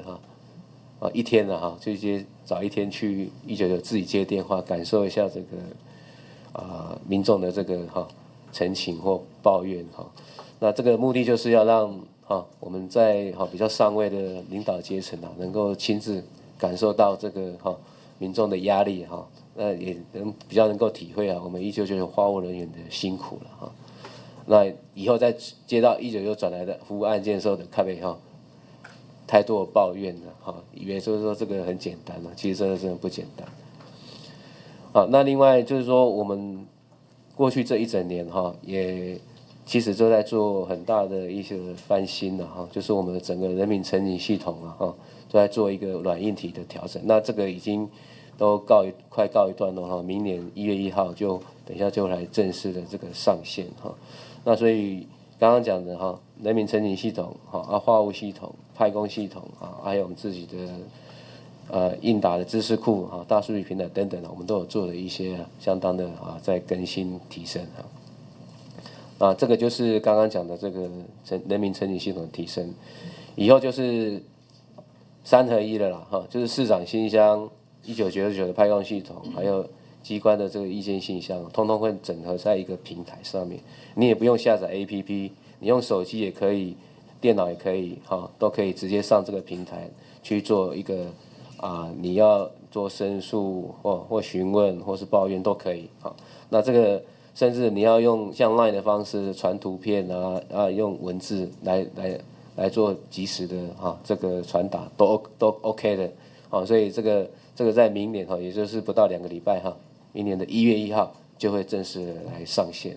1天了就找1天去199自己接电话，感受一下这个民众的这个陈情或抱怨那这个目的就是要让我们在比较上位的领导阶层能够亲自感受到这个民众的压力那也比较能够体会我们1999花务人员的辛苦了那以后再接到199转来的服务案件的时候的看没太多的抱怨了以为就是说这个很简单其实真的不简单那另外就是说我们过去这1整年也其实都在做很大的一些翻新就是我们的整个人民陈情系统都在做一个软硬体的调整，那这个已经都快告一段落明年1月1号就等一下就来正式的这个上线那所以刚刚刚讲的哈，人民承领系统话务系统、派工系统还有我们自己的应答的知识库大数据平台等等我们都有做了一些相当的在更新提升这个就是刚刚讲的这个人民承领系统的提升，以后就是3合1了啦就是市长信箱、1999的派工系统，还有机关的这个意见信箱，通通会整合在一个平台上面，你也不用下载 APP， 你用手机也可以，电脑也可以都可以直接上这个平台去做一个你要做申诉或询问或是抱怨都可以那这个甚至你要用像 LINE 的方式传图片用文字来做及时的这个传达都 OK 的所以这个在明年也就是不到2个礼拜明年的1月1号就会正式来上线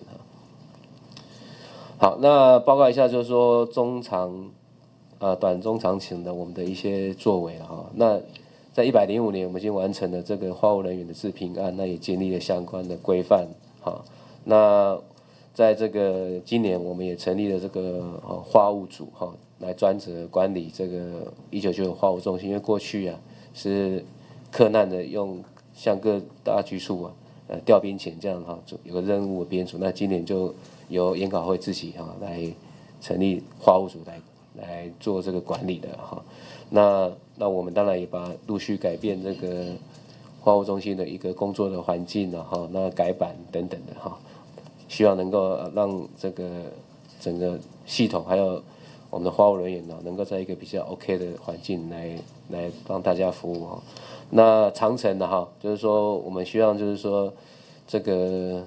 好，那报告一下就是说中长短中长期的我们的一些作为那在105年我们已经完成了这个话务人员的治平案，那也建立了相关的规范那在这个今年我们也成立了这个话务组来专责管理这个1999话务中心，因为过去是克难的用像各大局处调编遣这样有个任务的编组，那今年就由研考会自己来成立话务组来做这个管理的那我们当然也陆续改变这个话务中心的一个工作的环境那改版等等的希望能够让这个整个系统还有我们的话务人员能够在一个比较 OK 的环境来帮大家服务那长程的就是说我们希望就是说这个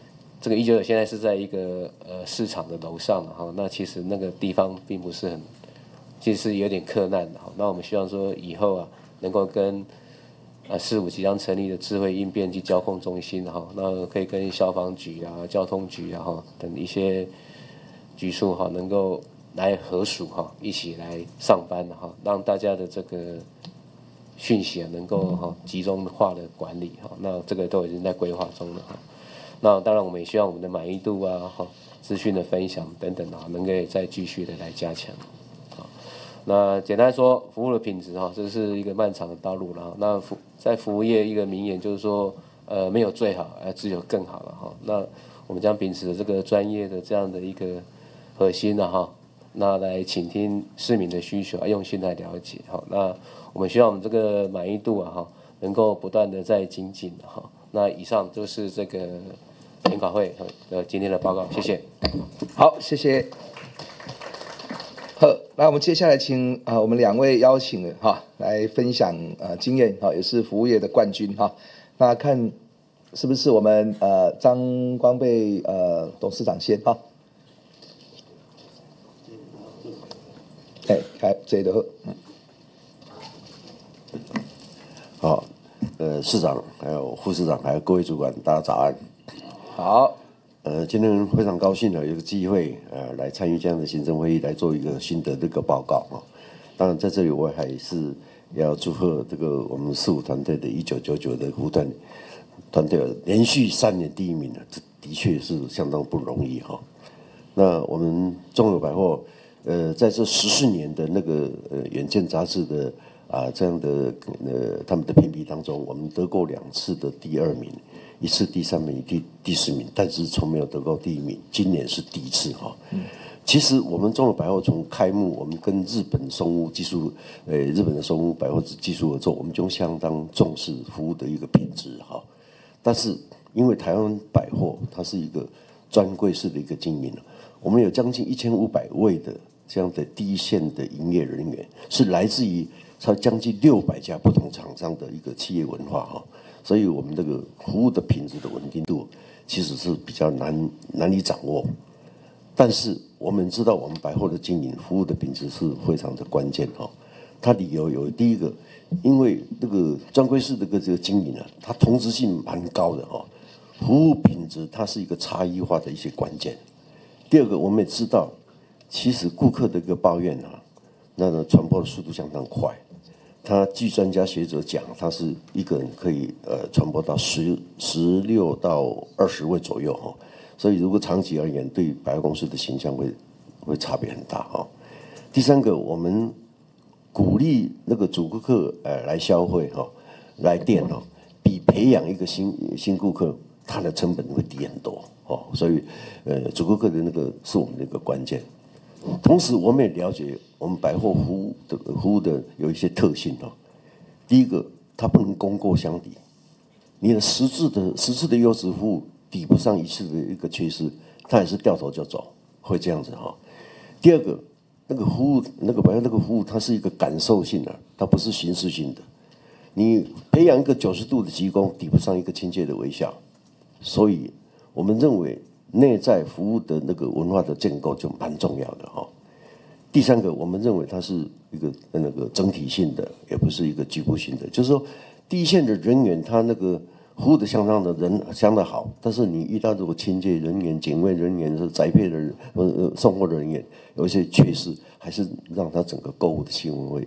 199现在是在一个市场的楼上那其实那个地方并不是其实有点克难的那我们希望说以后能够跟市府即将成立的智慧应变及交控中心那可以跟消防局交通局等一些局处能够来合署一起来上班让大家的这个讯息能够集中化的管理那这个都已经在规划中了那当然我们也希望我们的满意度资讯的分享等等能够再继续的来加强那简单说服务的品质这是一个漫长的道路了那在服务业一个名言就是说没有最好只有更好了那我们将秉持这个专业的这样的一个核心那来倾听市民的需求用心来了解那我们希望我们这个满意度能够不断的在精进那以上就是这个研考会今天的报告，谢谢。 好，谢谢。好，那我们接下来请我们2位邀请人来分享经验也是服务业的冠军那看是不是我们张光贝董事长先开这的好，市长还有副市长还有各位主管，大家早安。 好， 今天非常高兴有一个机会来参与这样的行政会议，来做一个新的这个报告当然在这里我还是要祝贺这个我们事务团队的1999的服务团队连续3年第1名这的确是相当不容易那我们中友百货在这14年的那个远见杂志的这样的他们的评比当中，我们得过2次的第2名，1次第3名，第4名，但是从没有得过第1名。今年是第1次其实我们中友百货从开幕，我们跟日本松屋技术，日本的松屋百货技术合作，我们就相当重视服务的一个品质但是因为台湾百货它是一个专柜式的一个经营我们有将近1500位的这样的第一线的营业人员，是来自于超将近600家不同厂商的一个企业文化所以我们这个服务的品质的稳定度其实是比较难以掌握。但是我们知道，我们百货的经营服务的品质是非常的关键它理由有第一个，因为这个专柜式的这个经营它同质性蛮高的服务品质它是一个差异化的一些关键。第二个，我们也知道，其实顾客的一个抱怨那传播的速度相当快。他据专家学者讲，他是一个人可以传播到16到20位左右所以如果长期而言，对百货公司的形象会会差别很大哈。第三个，我们鼓励那个主顾客来消费哈，来店哦，比培养一个新顾客，它的成本会低很多哦。所以主顾客的那个是我们的一个关键。同时，我们也了解我们百货服务的有一些特性哦。第一个，它不能供过相抵，你的实质的优质服务抵不上一次的一个缺失，它也是掉头就走，会这样子哈。第二个，那个服务，百货那个服务，它是一个感受性的，它不是形式性的。你培养一个90度的鞠躬，抵不上一个亲切的微笑。所以，我们认为内在服务的那个文化的建构就蛮重要的哈。第三个，我们认为它是一个那个整体性的，也不是一个局部性的。就是说，第一线的人员他那个服务的相当好，但是你遇到这个清洁人员、警卫人员、是宅配的人、送货人员有一些缺失，还是让他整个购物的气氛会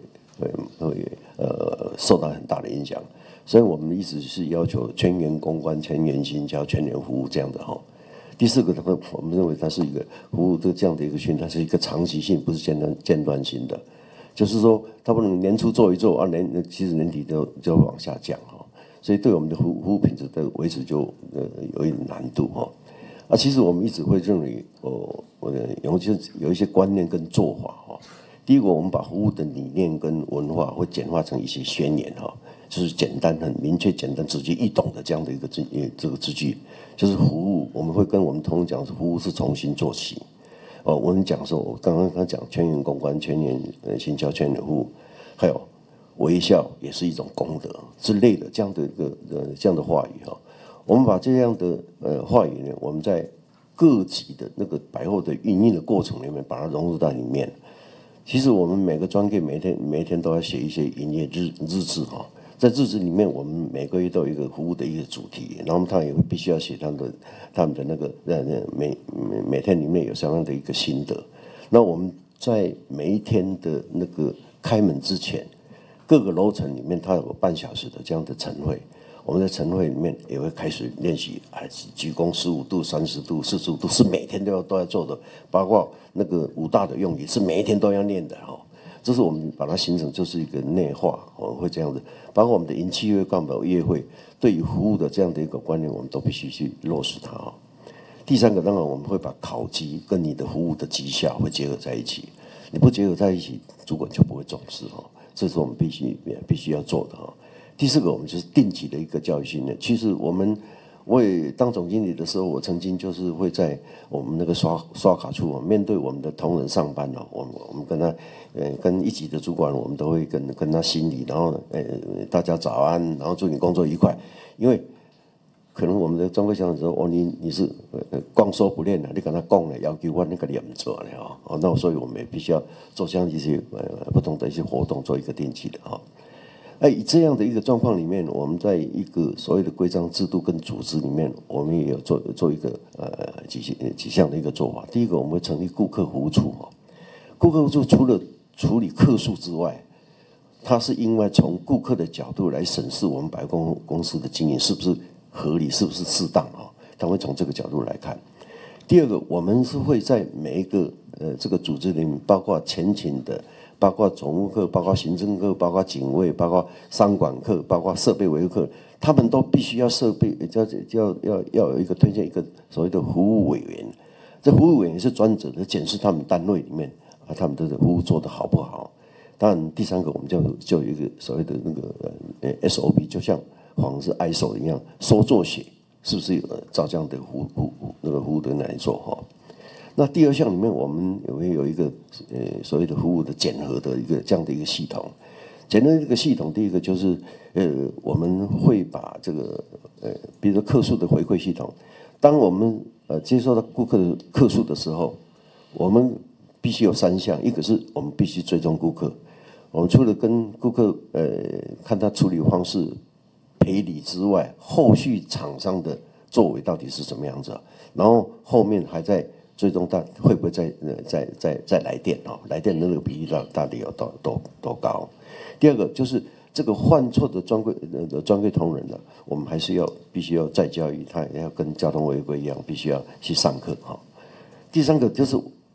受到很大的影响。所以我们一直是要求全员公关、全员行销、全员服务这样的哈。第四个，我们认为它是一个服务的这样的一个训练，它是一个长期性，不是间断性的。就是说，它不能年初做一做啊，其实年底就往下降哈。所以对我们的服务品质的维持就有一点难度哈。啊，其实我们一直会认为，有一些观念跟做法哈。第一个，我们把服务的理念跟文化会简化成一些宣言哈，就是简单、很明确、简单、直接易懂的这样的一个这个字句，就是服务。我们会跟我们同仁讲，服务是从心做起。我们讲说，我刚刚讲全员公关、全员行销、全员服务，还有微笑也是一种功德之类的这样的一个这样的话语哈。我们把这样的话语呢，我们在各级的那个百货的运营的过程里面，把它融入到里面。其实我们每个专柜每一天都要写一些营业日志哈，在日志里面，我们每个月都有一个服务的一个主题，然后他也必须要写他们的那个每天里面有相应的一个心得。那我们在每一天的那个开门之前，各个楼层里面它有个半小时的这样的晨会。我们在晨会里面也会开始练习，鞠躬15度、30度、45度，是每天都要做的，包括那个5大的用语是每一天都要练的哈。这是我们把它形成就是一个内化，我们会这样子，包括我们的营契约、干保业会，对于服务的这样的一个观念，我们都必须去落实它哈。第三个，当然我们会把考绩跟你的服务的绩效会结合在一起，你不结合在一起，主管就不会重视哈，这是我们必须要做的哈。第四个，我们就是定期的一个教育训练。其实我也当总经理的时候，我曾经就是会在我们那个刷卡处面对我们的同仁上班哦，我们跟他跟一级的主管，我们都会跟他行礼，然后大家早安，然后祝你工作愉快。因为可能我们的专柜想说，你是光说不练的，你跟他讲了要求我那个你也不做了哦，那所以我们也必须要做这样一些不同的一些活动，做一个定期的哈。以这样的一个状况里面，我们在一个所谓的规章制度跟组织里面，我们也有做一个几项的一个做法。第一个，我们会成立顾客服务处哈。顾客服务处除了处理客诉之外，它是因为从顾客的角度来审视我们百货公司的经营是不是合理，是不是适当哈。他会从这个角度来看。第二个，我们是会在每一个这个组织里面，包括前勤的。包括总务课，包括行政课，包括警卫，包括商管课，包括设备维护课，他们都必须要要有一个推荐一个所谓的服务委员。这服务委员是专责的检视他们单位里面他们的服务做得好不好。当然，第三个我们就有一个所谓的那个SOP， 就像好像是 ISO 一样，说做写是不是照这样的服务的来做哈？那第二项里面，我们也会有一个所谓的服务的检核的一个这样的一个系统。检核这个系统，第一个就是我们会把这个比如说客诉的回馈系统，当我们接收到顾客的客诉的时候，我们必须有3项，一个是我们必须追踪顾客，我们除了跟顾客看他处理方式赔礼之外，后续厂商的作为到底是什么样子，然后后面还在。最终他会不会再来电哦？来电的那个比例到底有多高？第二个就是这个犯错的专柜同仁呢，我们还是必须要再教育他，也要跟交通违规一样，必须要去上课哈。第三个就是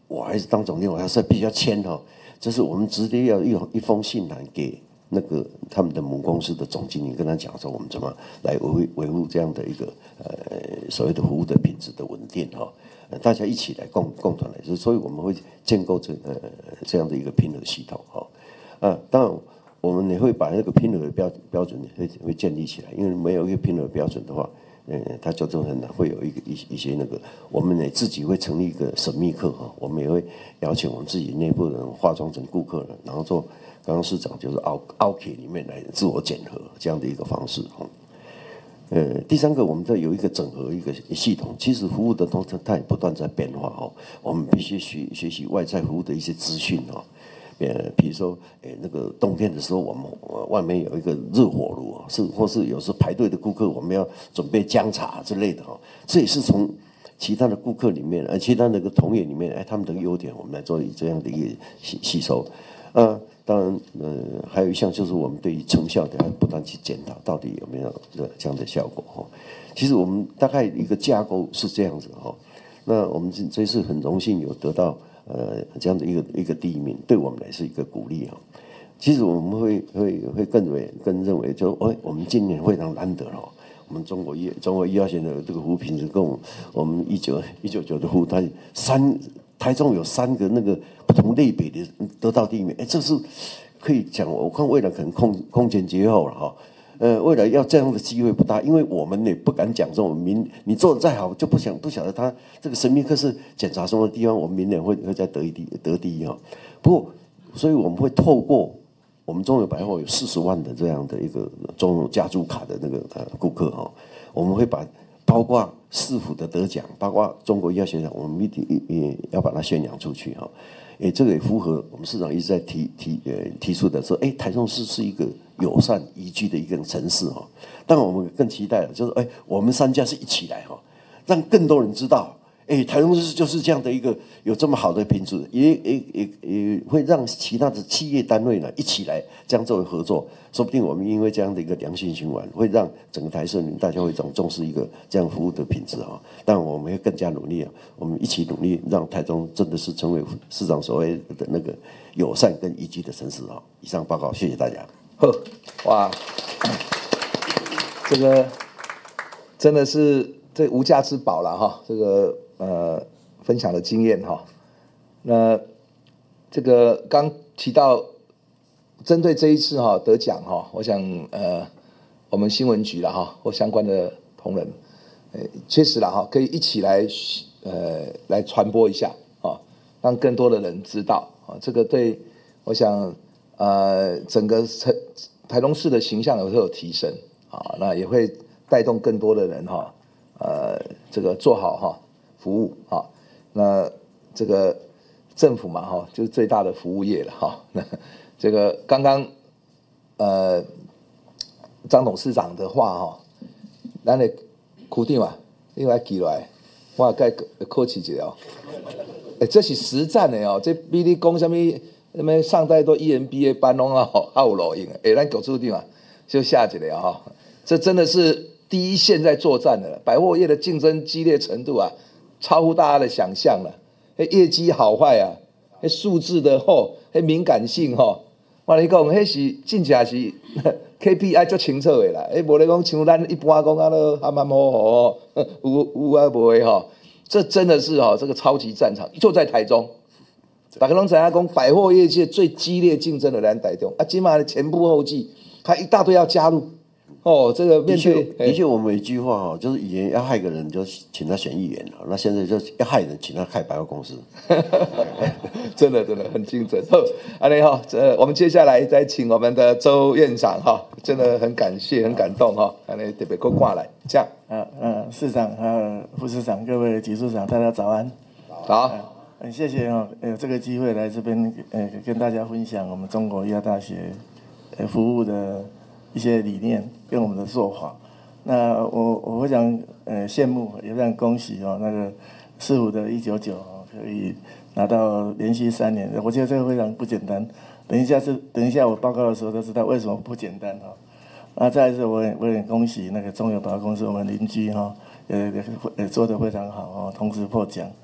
我还是当总监，我还是必须要签哈，就是我们直接要用一封信函给那个他们的母公司的总经理，跟他讲说我们怎么来维护这样的一个所谓的服务的品质的稳定哈。大家一起来共同来，所以我们会建构这样的一个评核系统哈。当然我们也会把那个评核的标准会建立起来，因为没有一个评核标准的话，它就很难会有一些那个，我们也自己会成立一个神秘客哈，我们也会邀请我们自己内部人化妆成顾客了，然后做刚刚市长就是凹 K 里面来自我检核这样的一个方式哈。第三个，我们这有一个整合一个系统，其实服务的东西它也不断在变化哦，我们必须学习外在服务的一些资讯哦。比如说，那个冬天的时候，我们外面有一个热火炉啊，或是有时候排队的顾客，我们要准备姜茶之类的哈，这也是从其他的顾客里面，其他那个同业里面，他们的优点，我们来做这样的一个吸收。当然，还有一项就是我们对于成效的要不断去检讨，到底有没有这样的效果哈。其实我们大概一个架构是这样子哈。那我们这次很荣幸有得到这样的一个第一名，对我们来是一个鼓励哈。其实我们会更认为，就我们今年非常难得哈。我们中国医药险的这个服务品质跟我们199的服务，台中有3个那个不同类别的得到第一名，这是可以讲，我看未来可能空前绝后了哈。未来要这样的机会不大，因为我们也不敢讲说我们你做的再好，就不晓得他这个神秘客是检查什么地方，我们明年会再得第一哈。不过，所以我们会透过我们中友百货有40万的这样的一个中友家族卡的那个顾客哈，我们会把包括市府的得奖，包括中国医药学奖，我们一定也要把它宣扬出去哈。这个也符合我们市长一直在提出的说，台中市是一个友善宜居的一个城市哈。当然我们更期待的就是，我们3家是一起来哈，让更多人知道，台中市就是这样的一个有这么好的品质，也会让其他的企业单位呢一起来这样作为合作，说不定我们因为这样的一个良性循环，会让整个台市民大家会重视一个这样服务的品质哈。当然我们会更加努力啊，我们一起努力，让台中真的是成为市长所谓的那个友善跟宜居的城市哈。以上报告，谢谢大家。 呵，哇，这个真的是这无价之宝了哈，这个分享的经验哈。那这个刚提到针对这一次哈得奖哈，我想我们新闻局啦哈或相关的同仁，确实啦哈，可以一起来传播一下啊，让更多的人知道啊，这个对我想整个台中市的形象也会有提升啊，那也会带动更多的人哈，这个做好哈服务啊，那这个政府嘛哈，就是最大的服务业了哈。那这个刚刚张董事长的话哈，咱的区长啊，你来记落来，我该考试一下哦。这是实战的哦，这比你讲什么上代都 EMBA 班拢还有路用的。咱局处长啊，就下一个哈，这真的是第一线在作战的了，百货业的竞争激烈程度啊，超乎大家的想象了。业绩好坏啊，数字的敏感性我跟你讲，迄是真正是 KPI 足清楚的啦。无咧讲像咱一般讲还蛮好有啊无的这真的是这个超级战场就在台中。大家拢知影讲百货业界最激烈竞争的咱台中啊，今嘛的前仆后继，还一大堆要加入。这个面对的确，我们有一句话就是以前要害个人就请他选议员那现在就要害人请他开百货公司， 真的很精准。安尼我们接下来再请我们的周院长真的很感谢很感动安尼特别过来这样。 市长副市长各位局处长大家早安。 好。 很谢谢有这个机会来这边跟大家分享我们中国医药大学服务的一些理念跟我们的做法。那我非常羡慕，也非常恭喜那个市府的199可以拿到连续3年，我觉得这个非常不简单。等一下我报告的时候都知道为什么不简单那再一次我也很恭喜那个中友百货公司我们邻居也做得非常好同时获奖。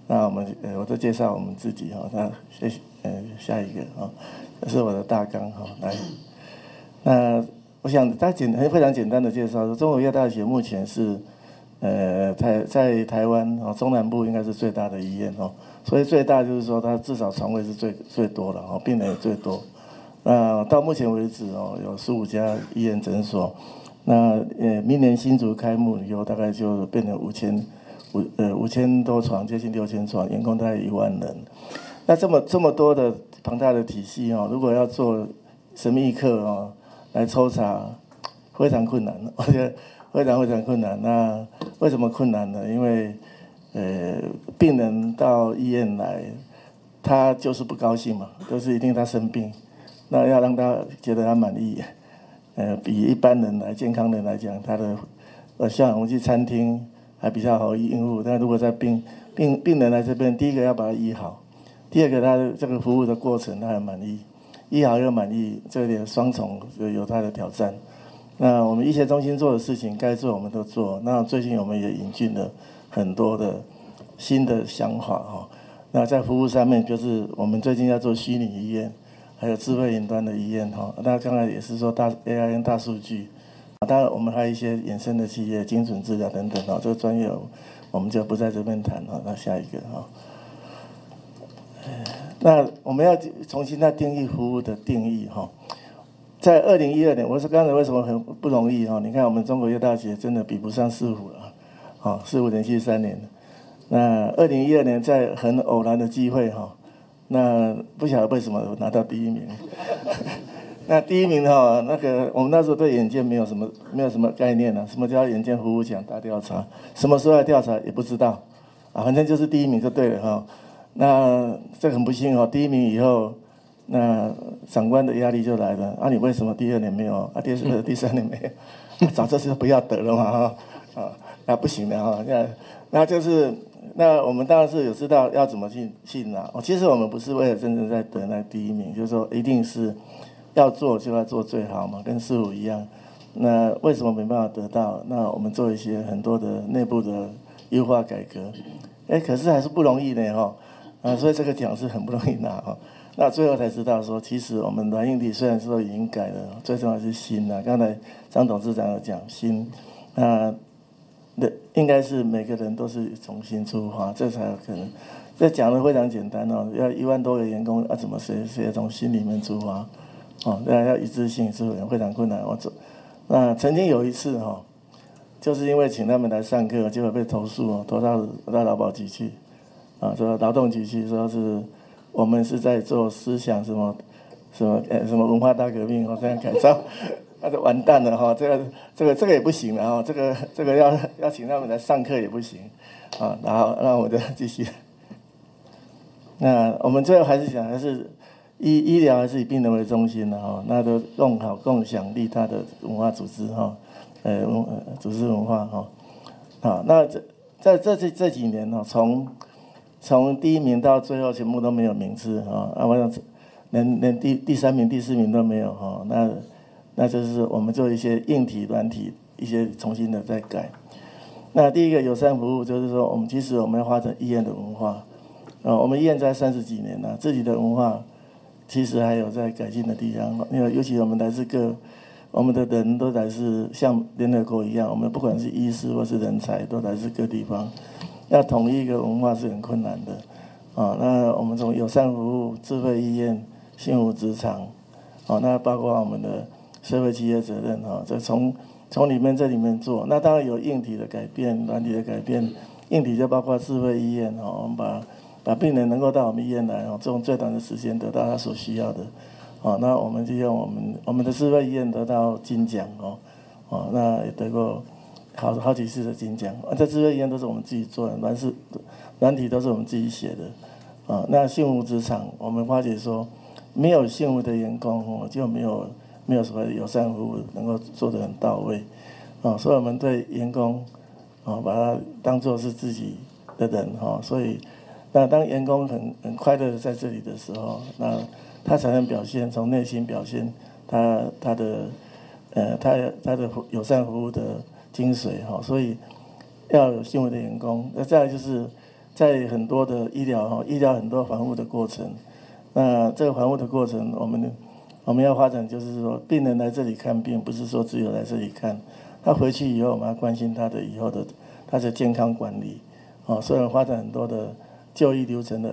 那我都介绍我们自己哈，那下一个啊，这是我的大纲哈，来，那我想非常简单的介绍，中国医药大学目前是在台湾中南部应该是最大的医院哦，所以最大就是说它至少床位是最多的哦，病人也最多。那到目前为止哦，有15家医院诊所。那明年新竹开幕以后，大概就变成5000多床，接近6000床，员工大概1万人。那这么多的庞大的体系哦，如果要做神秘客哦来抽查，非常困难，我觉得非常困难。那为什么困难呢？因为病人到医院来，他就是不高兴嘛，就是一定他生病，那要让他觉得他满意。比一般人来健康人来讲，他的像我们去餐厅还比较好应付。但如果在病人来这边，第一个要把他医好，第二个他的这个服务的过程他很满意，医好又满意，这点双重有他的挑战。那我们医学中心做的事情该做我们都做。那最近我们也引进了很多的新的想法哈。那在服务上面，就是我们最近要做虚拟医院。还有智慧云端的医院哈，那刚才也是说AI 大数据，当然我们还有一些衍生的企业、精准治疗等等这个专业我们就不在这边谈那下一个哈，那我们要重新再定义服务的定义哈，在2012年，我说刚才为什么很不容易哈？你看我们中国医药大学真的比不上4府了，4府连续3年，那2012年在很偶然的机会哈。那不晓得为什么拿到第1名，那第1名哈，我们那时候对眼健没有什么概念什么叫眼健服务奖大调查，什么时候来调查也不知道，反正就是第1名就对了哈。那这很不幸第1名以后，那长官的压力就来了，你为什么第2年没有第3年没有？早这时候不要得了嘛那不行的那就是。那我们当然是有知道要怎么去拿。其实我们不是为了真正在得那第1名，就是说一定是要做就要做最好嘛，跟4府一样。那为什么没办法得到？那我们做一些很多的内部的优化改革，可是还是不容易呢所以这个奖是很不容易拿那最后才知道说，其实我们软硬体虽然说已经改了，最重要是心刚才张董事长有讲心应该是每个人都是重新出发，这才有可能。这讲的非常简单要1万多个员工怎么谁从心里面出发要一致性是非常困难。那曾经有一次就是因为请他们来上课，结果被投诉投到劳保局去说劳动局去，说是我们是在做思想什么文化大革命这样改造。那就完蛋了这个也不行了这个要请他们来上课也不行然后那我就继续。那我们最后还是想还是医疗还是以病人为中心的那都共享利他的文化组织组织文化那在这几年从第1名到最后全部都没有名次我想连第3名、第4名都没有那就是我们做一些硬体、软体一些重新的再改。那第一个友善服务就是说，其实我们要发展医院的文化我们医院在30几年了，自己的文化其实还有在改进的地方。因为尤其我们我们的人都来自像联合国一样，我们不管是医师或是人才，都来自各地方，要统一一个文化是很困难的那我们从友善服务、智慧医院、幸福职场那包括我们的社会企业责任这从这里面做，那当然有硬体的改变、软体的改变。硬体就包括智慧医院我们把病人能够到我们医院来这种最短的时间得到他所需要的那我们就用我们的智慧医院得到金奖那也得过好几次的金奖在智慧医院都是我们自己做的，软体都是我们自己写的那幸福职场，我们发觉说没有幸福的员工就没有什么友善服务能够做得很到位所以我们对员工把他当作是自己的人所以那当员工很快乐的在这里的时候，那他才能表现从内心表现他的友善服务的精髓所以要有幸福的员工。那再来就是在很多的医疗很多防护的过程，那这个防护的过程，我们要发展，就是说病人来这里看病，不是说只有来这里看，他回去以后，我们要关心他的以后的他的健康管理，所以发展很多的就医流程的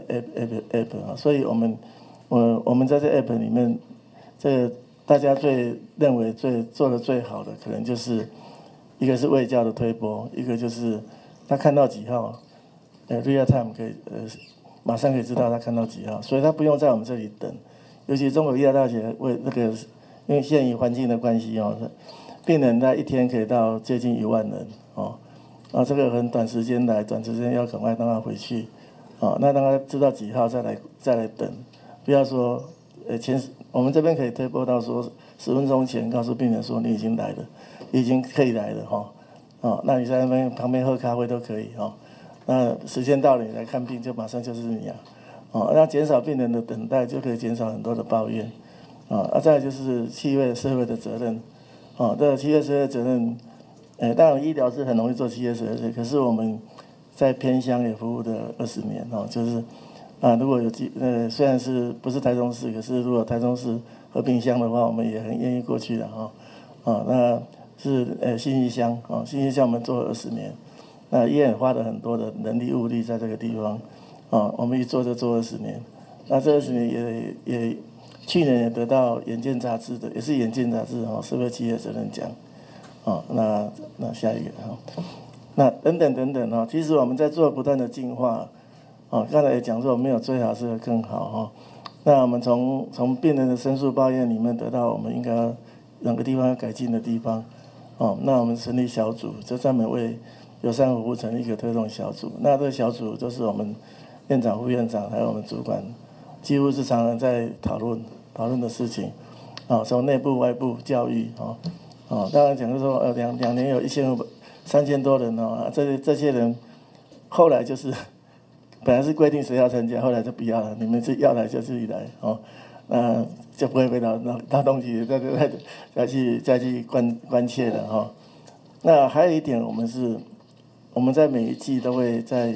app 所以我们在这 app 里面，这个大家认为做的最好的，可能就是一个是卫教的推播，一个就是他看到几号，real time 可以马上可以知道他看到几号，所以他不用在我们这里等。尤其中国医药大学为那个，因为现以环境的关系病人他一天可以到接近1万人这个很短时间要赶快让他回去那让他知道几号再来等，不要说我们这边可以推播到说10分钟前告诉病人说你已经来了，已经可以来了那你在那边旁边喝咖啡都可以那时间到了你来看病就马上就是你那减少病人的等待，就可以减少很多的抱怨再来就是企业社会的责任这个企业社会责任当然医疗是很容易做企业社会，可是我们在偏乡也服务的20年就是如果有虽然是不是台中市，可是如果台中市和平乡的话，我们也很愿意过去的那是信义乡信义乡我们做了20年，那医院花了很多的人力物力在这个地方我们一做就做20年，那这20年也去年也得到眼见杂志的，也是眼见杂志社会企业责任奖那下一个那等等其实我们在做不断的进化刚才也讲说没有最好是会更好那我们从病人的申诉抱怨里面得到我们应该哪个地方要改进的地方那我们成立小组，就专门为友善服务成立一个推动小组，那这个小组都是我们院长、副院长还有我们主管，几乎是常常在讨论的事情从内部外部教育当然讲就是说两年有3000多人这些人后来就是本来是规定谁要参加，后来就不要了，你们是要来就自己来那就不会被劳动局再去关切了那还有一点，我们在每一季都会在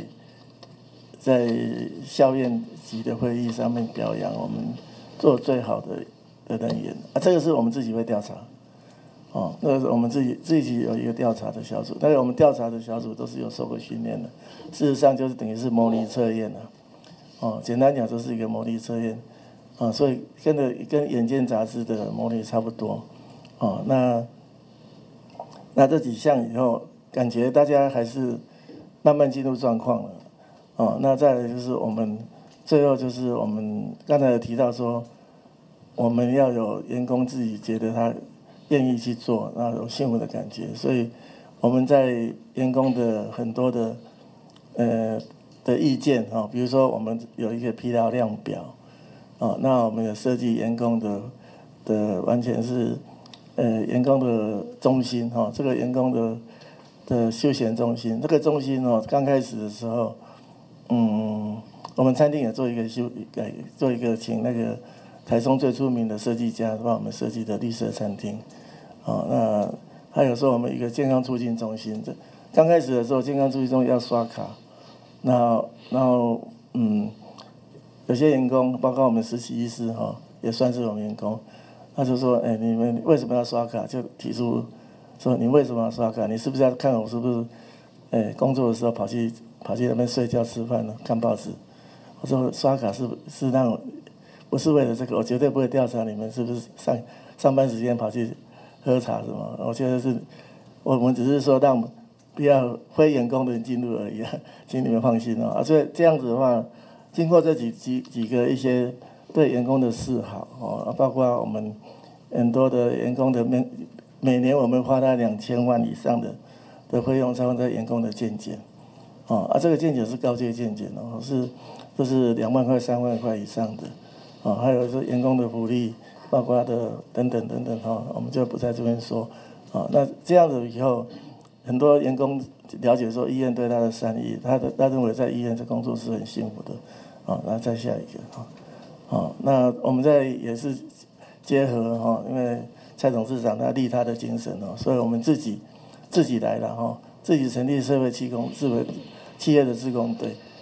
校院级的会议上面表扬我们做最好的人员这个是我们自己会调查那个我们自己有一个调查的小组，但是我们调查的小组都是有受过训练的，事实上就是等于是模拟测验简单讲就是一个模拟测验所以跟眼见杂志的模拟差不多那这几项以后感觉大家还是慢慢进入状况了那再来就是我们最后就是我们刚才有提到说我们要有员工自己觉得他愿意去做，然后有幸福的感觉，所以我们在员工的很多的意见比如说我们有一个疲劳量表那我们有设计员工的完全是员工的中心这个员工的休闲中心，这个中心刚开始的时候我们餐厅也做一个请那个台中最出名的设计家帮我们设计的绿色餐厅那还有说我们一个健康促进中心，刚开始的时候健康促进中心要刷卡，然后有些员工包括我们实习医师也算是我们员工，他就说你们为什么要刷卡，就提出说你为什么要刷卡，你是不是要看我是不是工作的时候跑去那边睡觉吃饭呢，看报纸。我说刷卡是让我不是为了这个，我绝对不会调查你们是不是上班时间跑去喝茶什么，我觉得是我们只是说让不要非员工的人进入而已请你们放心所以这样子的话，经过这几个一些对员工的示好包括我们很多的员工的每年我们花到2000万以上的费用，才会在员工的健检这个健检是高阶健检都是2万块、3万块以上的还有说员工的福利，包括的等等我们就不在这边说那这样子以后，很多员工了解说医院对他的善意，他认为在医院这工作是很幸福的然后再下一个那我们也是结合因为蔡董事长他利他的精神所以我们自己来了自己成立社会企业的志工队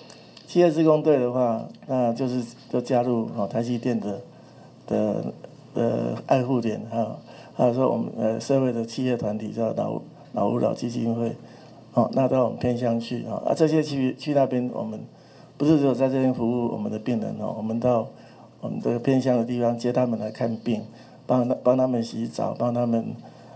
企业志工队的话，那就加入台积电的爱护联，还有说我们社会的企业团体叫老吾老基金会，那到我们偏乡去这些去那边，我们不是只有在这边服务我们的病人我们到我们这个偏乡的地方接他们来看病，帮他们洗澡，帮他们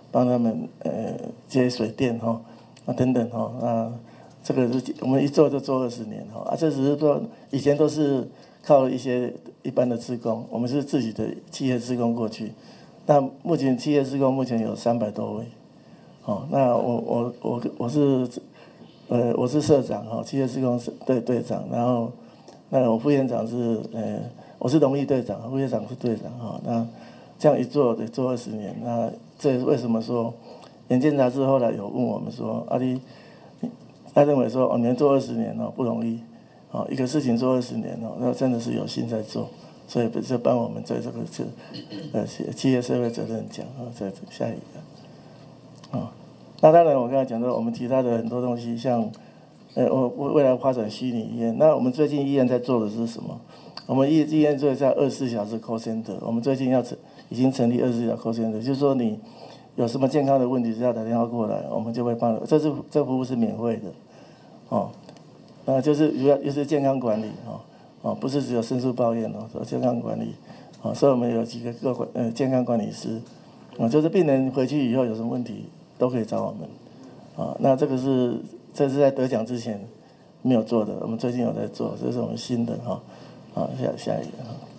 接水电等等这个是我们一做就做20年这只是说以前都是靠一些一般的志工，我们是自己的企业志工过去。那目前企业志工目前有300多位，那我是社长企业志工队长，然后那我副院长是我是荣誉队长，副院长是队长那这样一做得做20年，那这也是为什么说眼见杂志后来有问我们说他认为说你能做20年不容易一个事情做20年那真的是有心在做，所以就帮我们在这个企业社会责任奖在下一个那当然我刚才讲到我们其他的很多东西，像我未来发展虚拟医院，那我们最近医院在做的是什么？我们医院做在24小时 call center， 我们最近已经成立24小时 call center， 就是说你有什么健康的问题，只要打电话过来，我们就会帮你。这服务是免费的，就是主要就是健康管理不是只有申诉抱怨健康管理所以我们有几个健康管理师就是病人回去以后有什么问题都可以找我们那这是在得奖之前没有做的，我们最近有在做，这是我们新的下一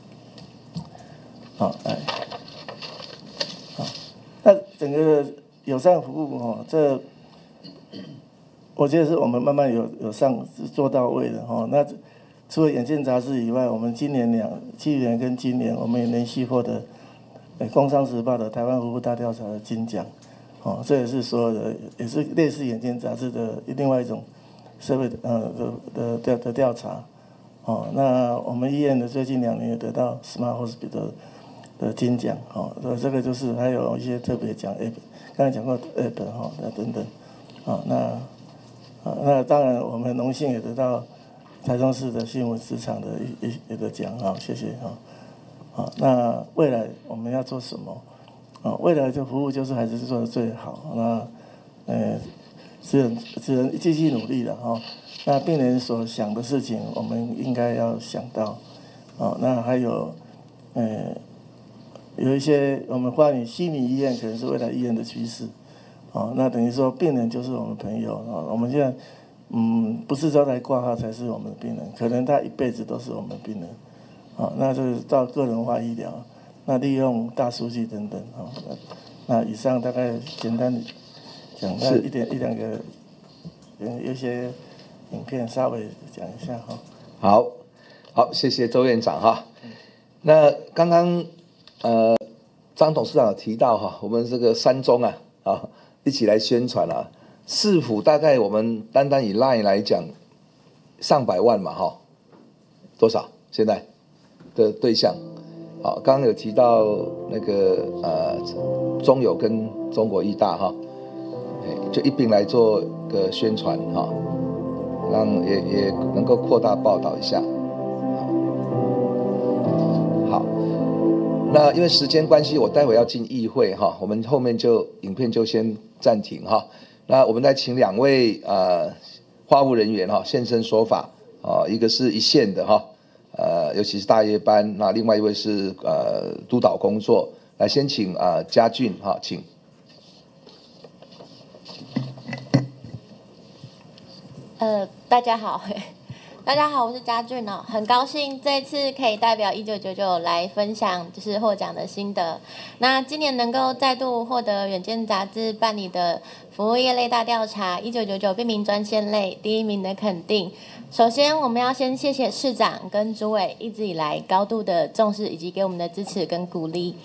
个来。那整个友善服务这我觉得是我们慢慢有做到位的那除了眼见杂志以外，我们去年跟今年我们也连续获得工商时报的台湾服务大调查的金奖这也是所有的，也是类似眼见杂志的另外一种社会的调查那我们医院的最近2年也得到 Smart Hospital 的金奖这个就是还有一些特别奖 App， 刚才讲过 App 等等那当然我们荣幸也得到台中市的新闻市场的一个奖谢谢那未来我们要做什么未来的服务就是还是做得最好那只能继续努力了那病人所想的事情我们应该要想到那还有有一些我们关于虚拟医院可能是未来医院的趋势那等于说病人就是我们朋友我们现在不是说来挂号才是我们的病人，可能他一辈子都是我们的病人那就是到个人化医疗，那利用大数据等等那以上大概简单的讲一两个有一些影片稍微讲一下好，谢谢周院长那刚刚张董事长有提到我们这个3中一起来宣传市府大概我们单以 LINE 来讲上百万嘛多少现在的对象刚刚有提到那个中友跟中国医大就一并来做个宣传让也能够扩大报道一下好，那因为时间关系我待会要进议会我们后面影片就先暂停那我们再请2位话务人员现身说法一个是一线的尤其是大夜班，那另外一位是督导工作，来先请嘉俊请。 大家好，我是嘉俊很高兴这次可以代表1999来分享就是获奖的心得。那今年能够再度获得远见杂志办理的服务业类大调查1999病民专线类第1名的肯定。首先我们要先谢谢市长跟主委一直以来高度的重视以及给我们的支持跟鼓励。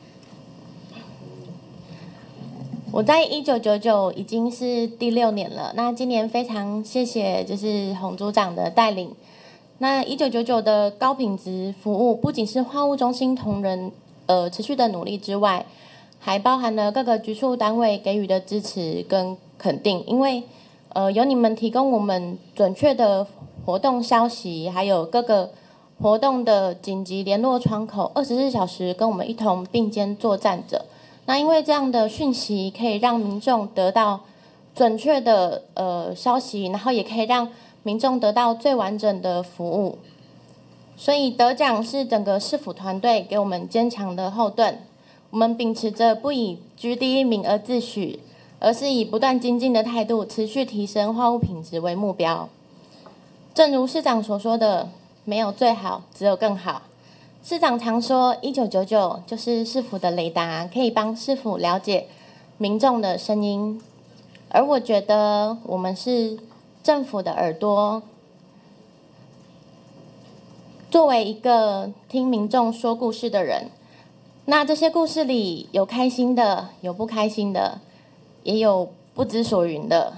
我在1999已经是第6年了，那今年非常谢谢就是洪组长的带领。那1999的高品质服务不仅是话务中心同仁持续的努力之外，还包含了各个局处单位给予的支持跟肯定，因为有你们提供我们准确的活动消息，还有各个活动的紧急联络窗口，24小时跟我们一同并肩作战着。那因为这样的讯息可以让民众得到准确的消息，然后也可以让民众得到最完整的服务。所以得奖是整个市府团队给我们坚强的后盾。我们秉持着不以居第一名而自诩，而是以不断精进的态度，持续提升话务品质为目标。正如市长所说的，没有最好，只有更好。市长常说，1999就是市府的雷达，可以帮市府了解民众的声音。而我觉得我们是政府的耳朵，作为一个听民众说故事的人，那这些故事里有开心的，有不开心的，也有不知所云的。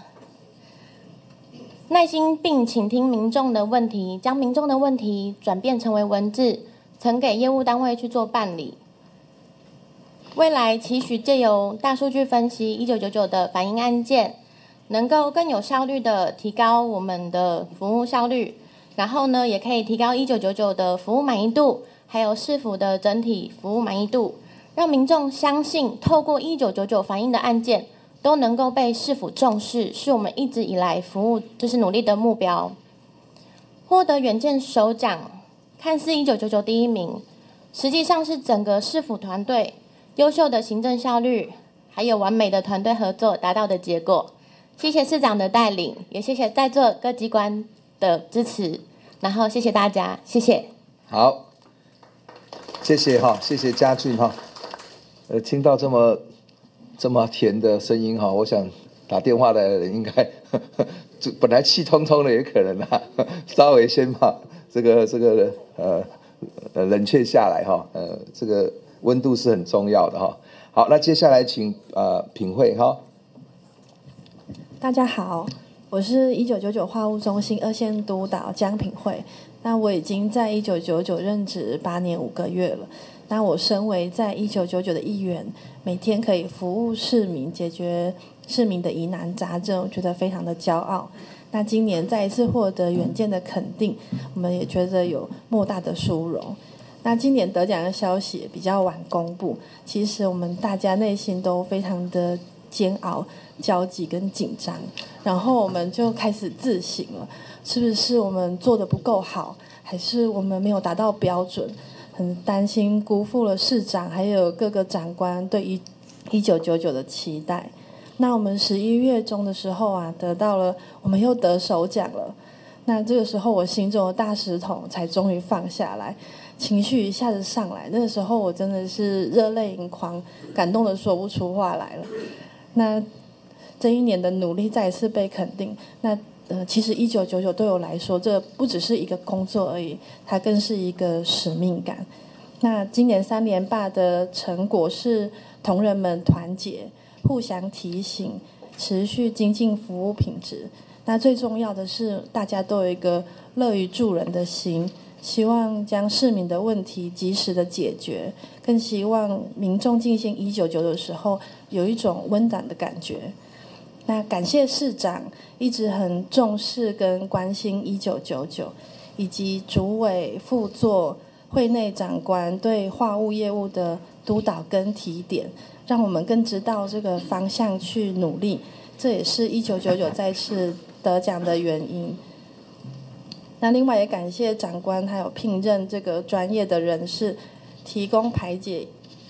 耐心并倾听民众的问题，将民众的问题转变成为文字，呈给业务单位去做办理。未来期许借由大数据分析1999的反映案件，能够更有效率的提高我们的服务效率，然后呢，也可以提高1999的服务满意度，还有市府的整体服务满意度，让民众相信透过1999反映的案件都能够被市府重视，是我们一直以来服务就是努力的目标。获得远见首奖，看似1999第一名，实际上是整个市府团队优秀的行政效率，还有完美的团队合作达到的结果。谢谢市长的带领，也谢谢在座各机关的支持，然后谢谢大家，谢谢。 好，谢谢哈，谢谢嘉俊哈。听到这么甜的声音哈，我想打电话的人应该本来气冲冲的也可能啊，稍微先把这个冷却下来哈，这个温度是很重要的哈。好，那接下来请品慧哈。 大家好，我是1999话务中心2线督导江品慧。那我已经在1999任职8年5个月了。那我身为在1999的一员，每天可以服务市民，解决市民的疑难杂症，我觉得非常的骄傲。那今年再一次获得远见的肯定，我们也觉得有莫大的殊荣。那今年得奖的消息也比较晚公布，其实我们大家内心都非常的煎熬、焦急跟紧张，然后我们就开始自省了，是不是我们做得不够好，还是我们没有达到标准？很担心辜负了市长还有各个长官对1999的期待。那我们11月中的时候啊，我们又得首奖了。那这个时候我心中的大石头才终于放下来，情绪一下子上来。那个时候我真的是热泪盈眶，感动的说不出话来了。那这一年的努力再一次被肯定。那其实1999对我来说，这不只是一个工作而已，它更是一个使命感。那今年3连霸的成果是同仁们团结、互相提醒、持续精进服务品质。那最重要的是，大家都有一个乐于助人的心，希望将市民的问题及时的解决，更希望民众进行199的时候有一种温暖的感觉。那感谢市长一直很重视跟关心1999，以及主委、副座、会内长官对话务业务的督导跟提点，让我们更知道这个方向去努力。这也是1999再次得奖的原因。那另外也感谢长官还有聘任这个专业的人士，提供排解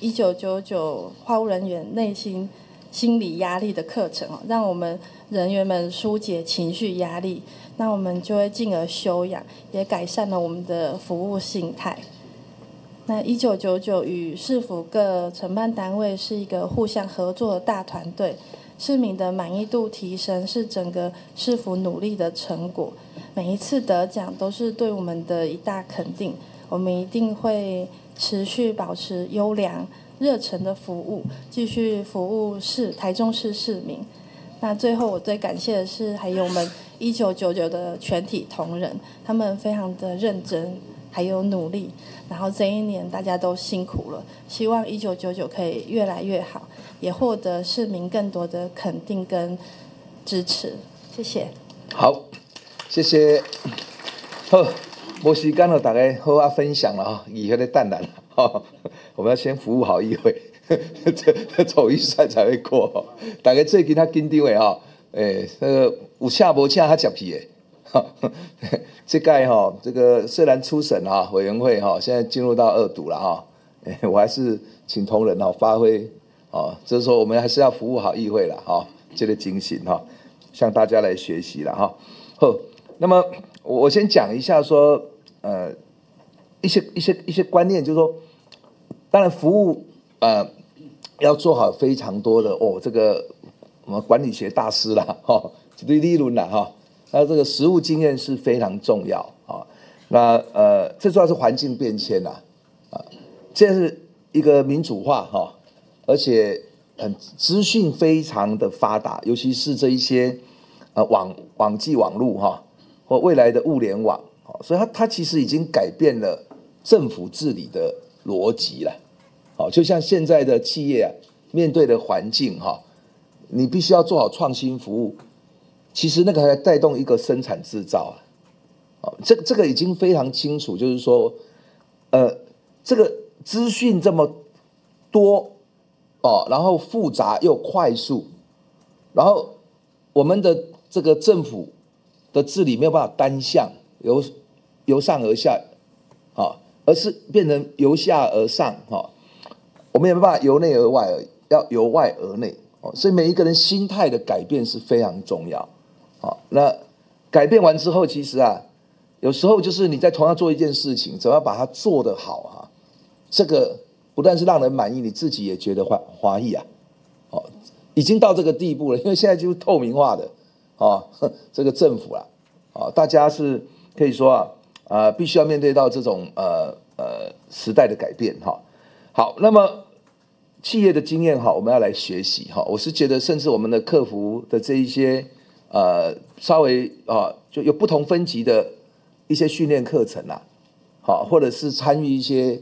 1999话务人员心理压力的课程，让我们人员们疏解情绪压力，那我们就会进而休养，也改善了我们的服务心态。那1999与市府各承办单位是一个互相合作的大团队，市民的满意度提升是整个市府努力的成果。每一次得奖都是对我们的一大肯定，我们一定会持续保持优良热忱的服务，继续服务台中市市民。那最后我最感谢的是，还有我们1999的全体同仁，他们非常的认真还有努力，然后这一年大家都辛苦了，希望1999可以越来越好，也获得市民更多的肯定跟支持。谢谢。 好，谢谢好，没时间了，大家好啊分享了哈，以后的淡然了，我们要先服务好议会，走预算才会过。大家最近他紧张的哈，那个有请无请他接皮的，这届哈，这个虽然初审哈委员会哈，现在进入到2读了哈，我还是请同仁哈发挥就是说我们还是要服务好议会了哈，这个精神哈，向大家来学习了哈。好，那么我先讲一下说，一些观念，就是说，当然服务要做好非常多的这个我们管理学大师啦，一堆理论啦哈，那这个实务经验是非常重要啊。那最主要是环境变迁啦，这是一个民主化哈，而且资讯非常的发达，尤其是这一些网际网路哈，或未来的物联网，所以它其实已经改变了政府治理的逻辑了。就像现在的企业面对的环境你必须要做好创新服务，其实那个还带动一个生产制造这个已经非常清楚，就是说这个资讯这么多然后复杂又快速，然后我们的这个政府的治理没有办法单向由上而下而是变成由下而上我们也没办法由内而外而已，要由外而内所以每一个人心态的改变是非常重要那改变完之后，其实有时候就是你在同样做一件事情，怎么样把它做得好这个不但是让人满意，你自己也觉得华意已经到这个地步了，因为现在就是透明化的这个政府大家是可以说必须要面对到这种时代的改变好，那么企业的经验我们要来学习我是觉得甚至我们的客服的这一些稍微就有不同分级的一些训练课程或者是参与一些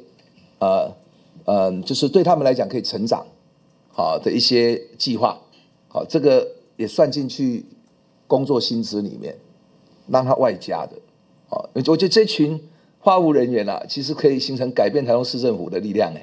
就是对他们来讲可以成长的一些计划这个也算进去工作薪资里面，让他外加的我觉得这群话务人员其实可以形成改变台中市政府的力量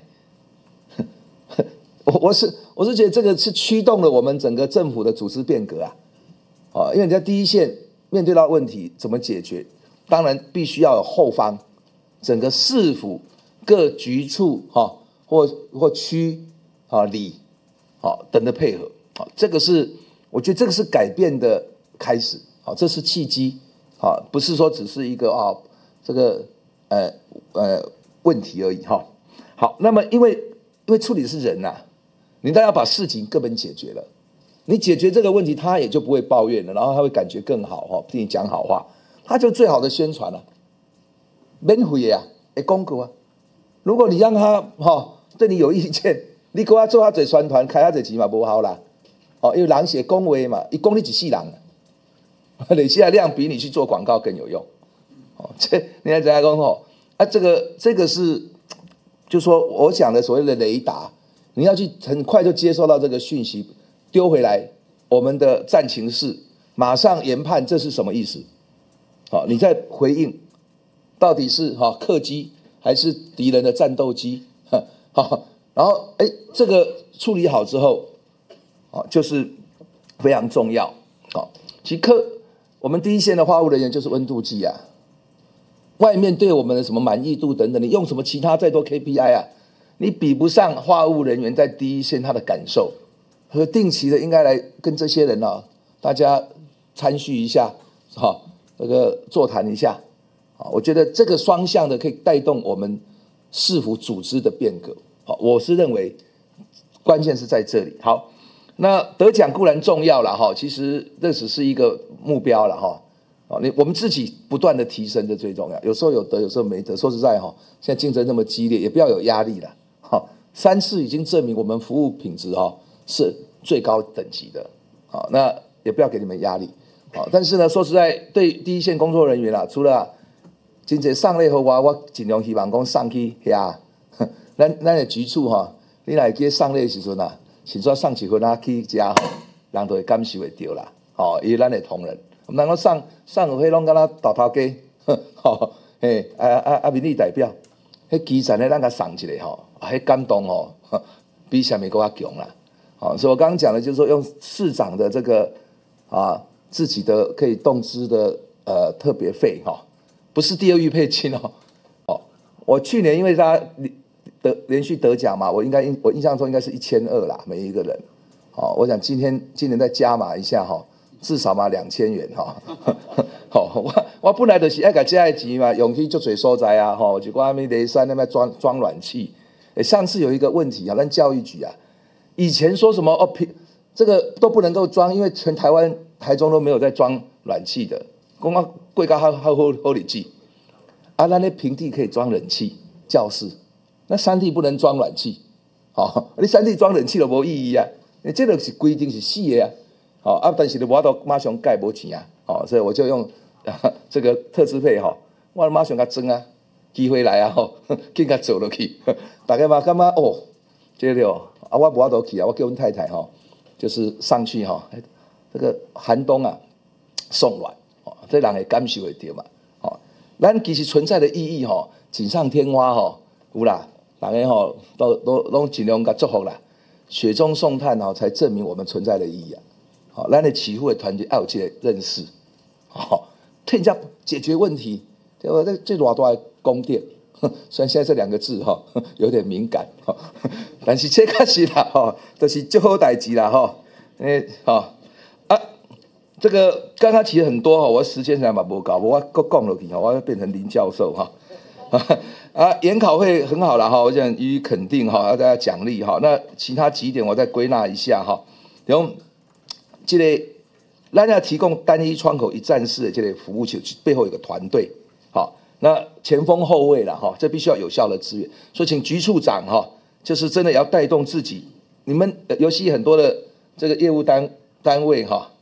我是觉得这个是驱动了我们整个政府的组织变革因为你在第一线面对到问题怎么解决，当然必须要有后方整个市府各局处或区里等的配合这个是我觉得这个是改变的开始这是契机不是说只是一个这个问题而已好，那么因为处理的是人你当然要把事情根本解决了，你解决这个问题，他也就不会抱怨了，然后他会感觉更好替你讲好话，他就最好的宣传了免费的会广告如果你让他对你有意见，你给他做他嘴宣传，开他嘴钱嘛不好啦因为人写恭维嘛，一恭你几世人累积的量比你去做广告更有用这你看怎样说这个是就说我讲的所谓的雷达，你要去很快就接收到这个讯息，丢回来我们的战情室，马上研判这是什么意思你再回应到底是客机还是敌人的战斗机然后这个处理好之后就是非常重要其实我们第一线的话务人员就是温度计外面对我们的什么满意度等等，你用什么其他再多 KPI 你比不上话务人员在第一线他的感受，和定期的应该来跟这些人大家参叙一下这个座谈一下我觉得这个双向的可以带动我们市府组织的变革我是认为关键是在这里。好，那得奖固然重要了其实这只是一个目标了我们自己不断的提升，这最重要。有时候有得，有时候没得。说实在现在竞争那么激烈，也不要有压力了3次已经证明我们服务品质是最高等级的那也不要给你们压力但是呢，说实在，对第一线工作人员除了真正上来后我尽量希望讲上去遐咱的局处你若会记上来的时阵先说上一回去家人都会感受会到啦因为咱的同仁我们能够上回拢敢若大头家吼，民意代表，迄基层的咱甲送一个吼，迄感动吼，比什么更加强啦。好，所以我刚刚讲的就是说，用市长的这个自己的可以动支的特别费哈，不是第二预配金哦。我去年因为他连续得奖嘛，我印象中应该是1200啦，每一个人。好，我想今年再加码一下哈，至少嘛2000元哈。好，我本来就是爱甲这个钱嘛，用去做侪所在啊，吼，就讲咩雷山那边装暖气。上次有一个问题啊，咱教育局啊，以前说什么这个都不能够装，因为全台湾台中都没有在装暖气的，讲啊贵到好理记。啊，咱那平地可以装冷气，教室，那山地不能装暖气，你山地装冷气就无意义啊，这个是规定是死的啊，但是我都马上改无钱啊，所以我就用这个特支配我马上甲装啊，机会来啊紧甲做落去，大家嘛感觉哦，这个我无法度去啊，我叫阮太太就是上去这个寒冬啊送暖，这人会感受会到嘛。咱其实存在的意义锦上添花有啦，大家都尽量甲祝福啦。雪中送炭才证明我们存在的意义啊。咱的起户的团队要有这个认识，替人家解决问题，对吧？这偌大的功德，虽然现在这2个字有点敏感但是这确实啦就是最好代志啦这个刚刚提了很多我时间上嘛不够，我够讲落去我要变成林教授研考会很好了我想予以肯定大家奖励那其他几点我再归纳一下然后这个咱要提供单一窗口一站式的这个服务，背后有个团队那前锋后卫啦这必须要有效的资源，所以请局处长就是真的要带动自己，你们尤其很多的这个业务单位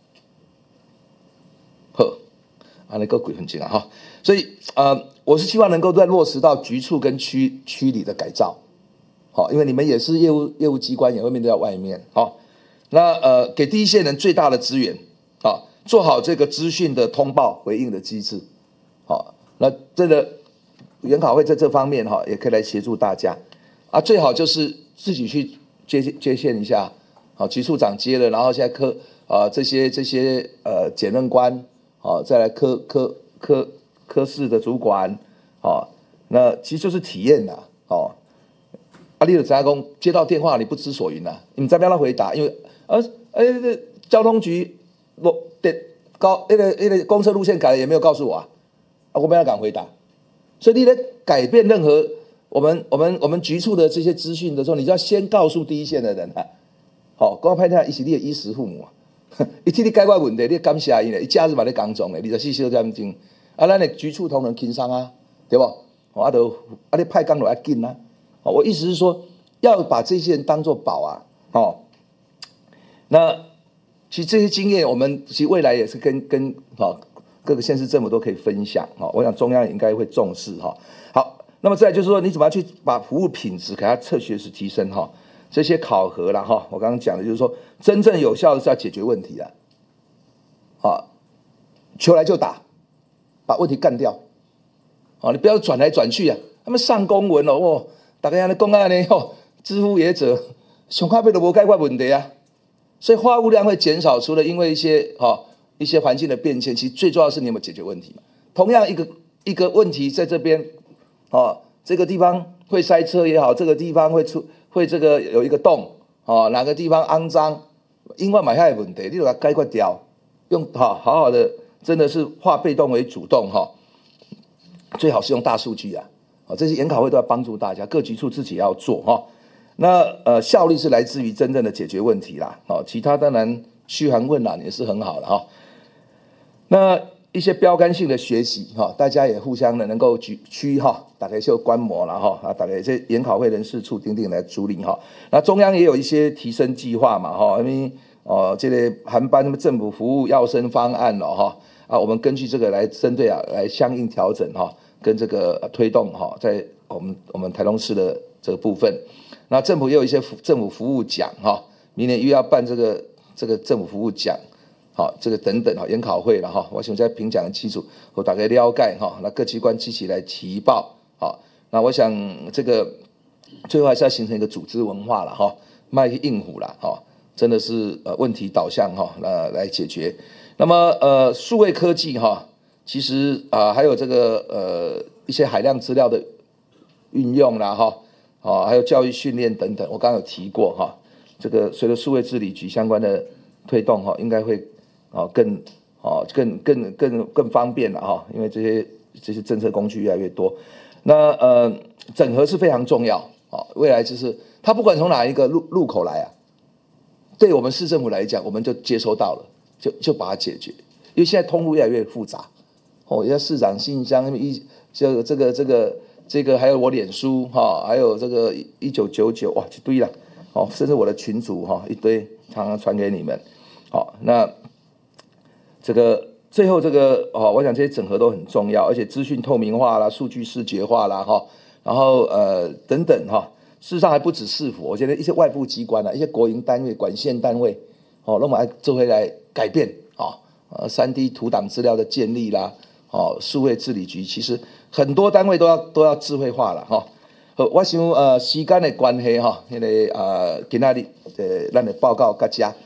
那个鬼很近所以我是希望能够再落实到局处跟区里的改造，因为你们也是业务机关，也会面对到外面那给第一线人最大的资源做好这个资讯的通报回应的机制那真的研考会在这方面也可以来协助大家最好就是自己去接线一下局处长接了，然后现在这些检任官再来科室的主管那其实就是体验啦你就知道说接到电话你不知所云啦，你不知道要回答，因为交通局那个公车路线改了也没有告诉我我没有敢回答，所以你在改变任何我们局处的这些资讯的时候，你就要先告诉第一线的人讲歹听，他是你的衣食父母他替你解决问题，你感谢他一假日把你工作的24小时钟咱的局处同仁轻松对不你派工就要紧我意思是说要把这些人当作宝那其实这些经验我们其实未来也是跟各个县市政府都可以分享我想中央也应该会重视好，那么再来就是说你怎么样去把服务品质给它彻学时提升这些考核啦我刚刚讲的就是说真正有效的是要解决问题球来就打，把问题干掉你不要转来转去他们上公文大家讲这样知乎业者上卡背都没解决问题所以话务量会减少，除了因为一些环境的变迁，其实最重要的是你有没有解决问题嘛。同样一个问题在这边这个地方会塞车也好，这个地方会这个有一个洞哪个地方肮脏，因为买下的问题你就把它解决掉，用好好的真的是化被动为主动最好是用大数据这些研考会都要帮助大家，各局处自己也要做那效率是来自于真正的解决问题啦其他当然嘘寒问暖也是很好的那一些标杆性的学习大家也互相的能够大概就观摩了大概这研考会人事处定来处理那中央也有一些提升计划嘛因为这个航班政府服务要升方案了我们根据这个来针对来相应调整跟这个推动在我们台东市的这个部分，那政府也有一些政府服务奖明年又要办这个政府服务奖， 好，这个等等哈，研考会了哈，我想在评奖的基础和大家了解哈，那各机关积极来提报，好，那我想这个最后还是要形成一个组织文化了哈，卖去应付了哈，真的是问题导向哈，来解决。那么数位科技哈，其实还有这个一些海量资料的运用啦哈，还有教育训练等等，我刚刚有提过哈，这个随着数位治理局相关的推动哈，应该会更方便了哈，因为这些政策工具越来越多，那整合是非常重要啊，未来就是它不管从哪一个路口来啊，对我们市政府来讲，我们就接收到了，就把它解决，因为现在通路越来越复杂哦，要市长信箱这个还有我脸书哈，还有这个1999哇一堆了哦，甚至我的群组哈一堆，常常传给你们，好那。这个最后这个我想这些整合都很重要，而且资讯透明化啦、数据视觉化啦哈，然后等等哈，事实上还不止市府，我觉得一些外部机关啊、一些国营单位、管线单位那么做回来改变3D 图档资料的建立啦，数位治理局其实很多单位都要智慧化了哈。我想时间的关系哈，那个今仔日咱的报告到这。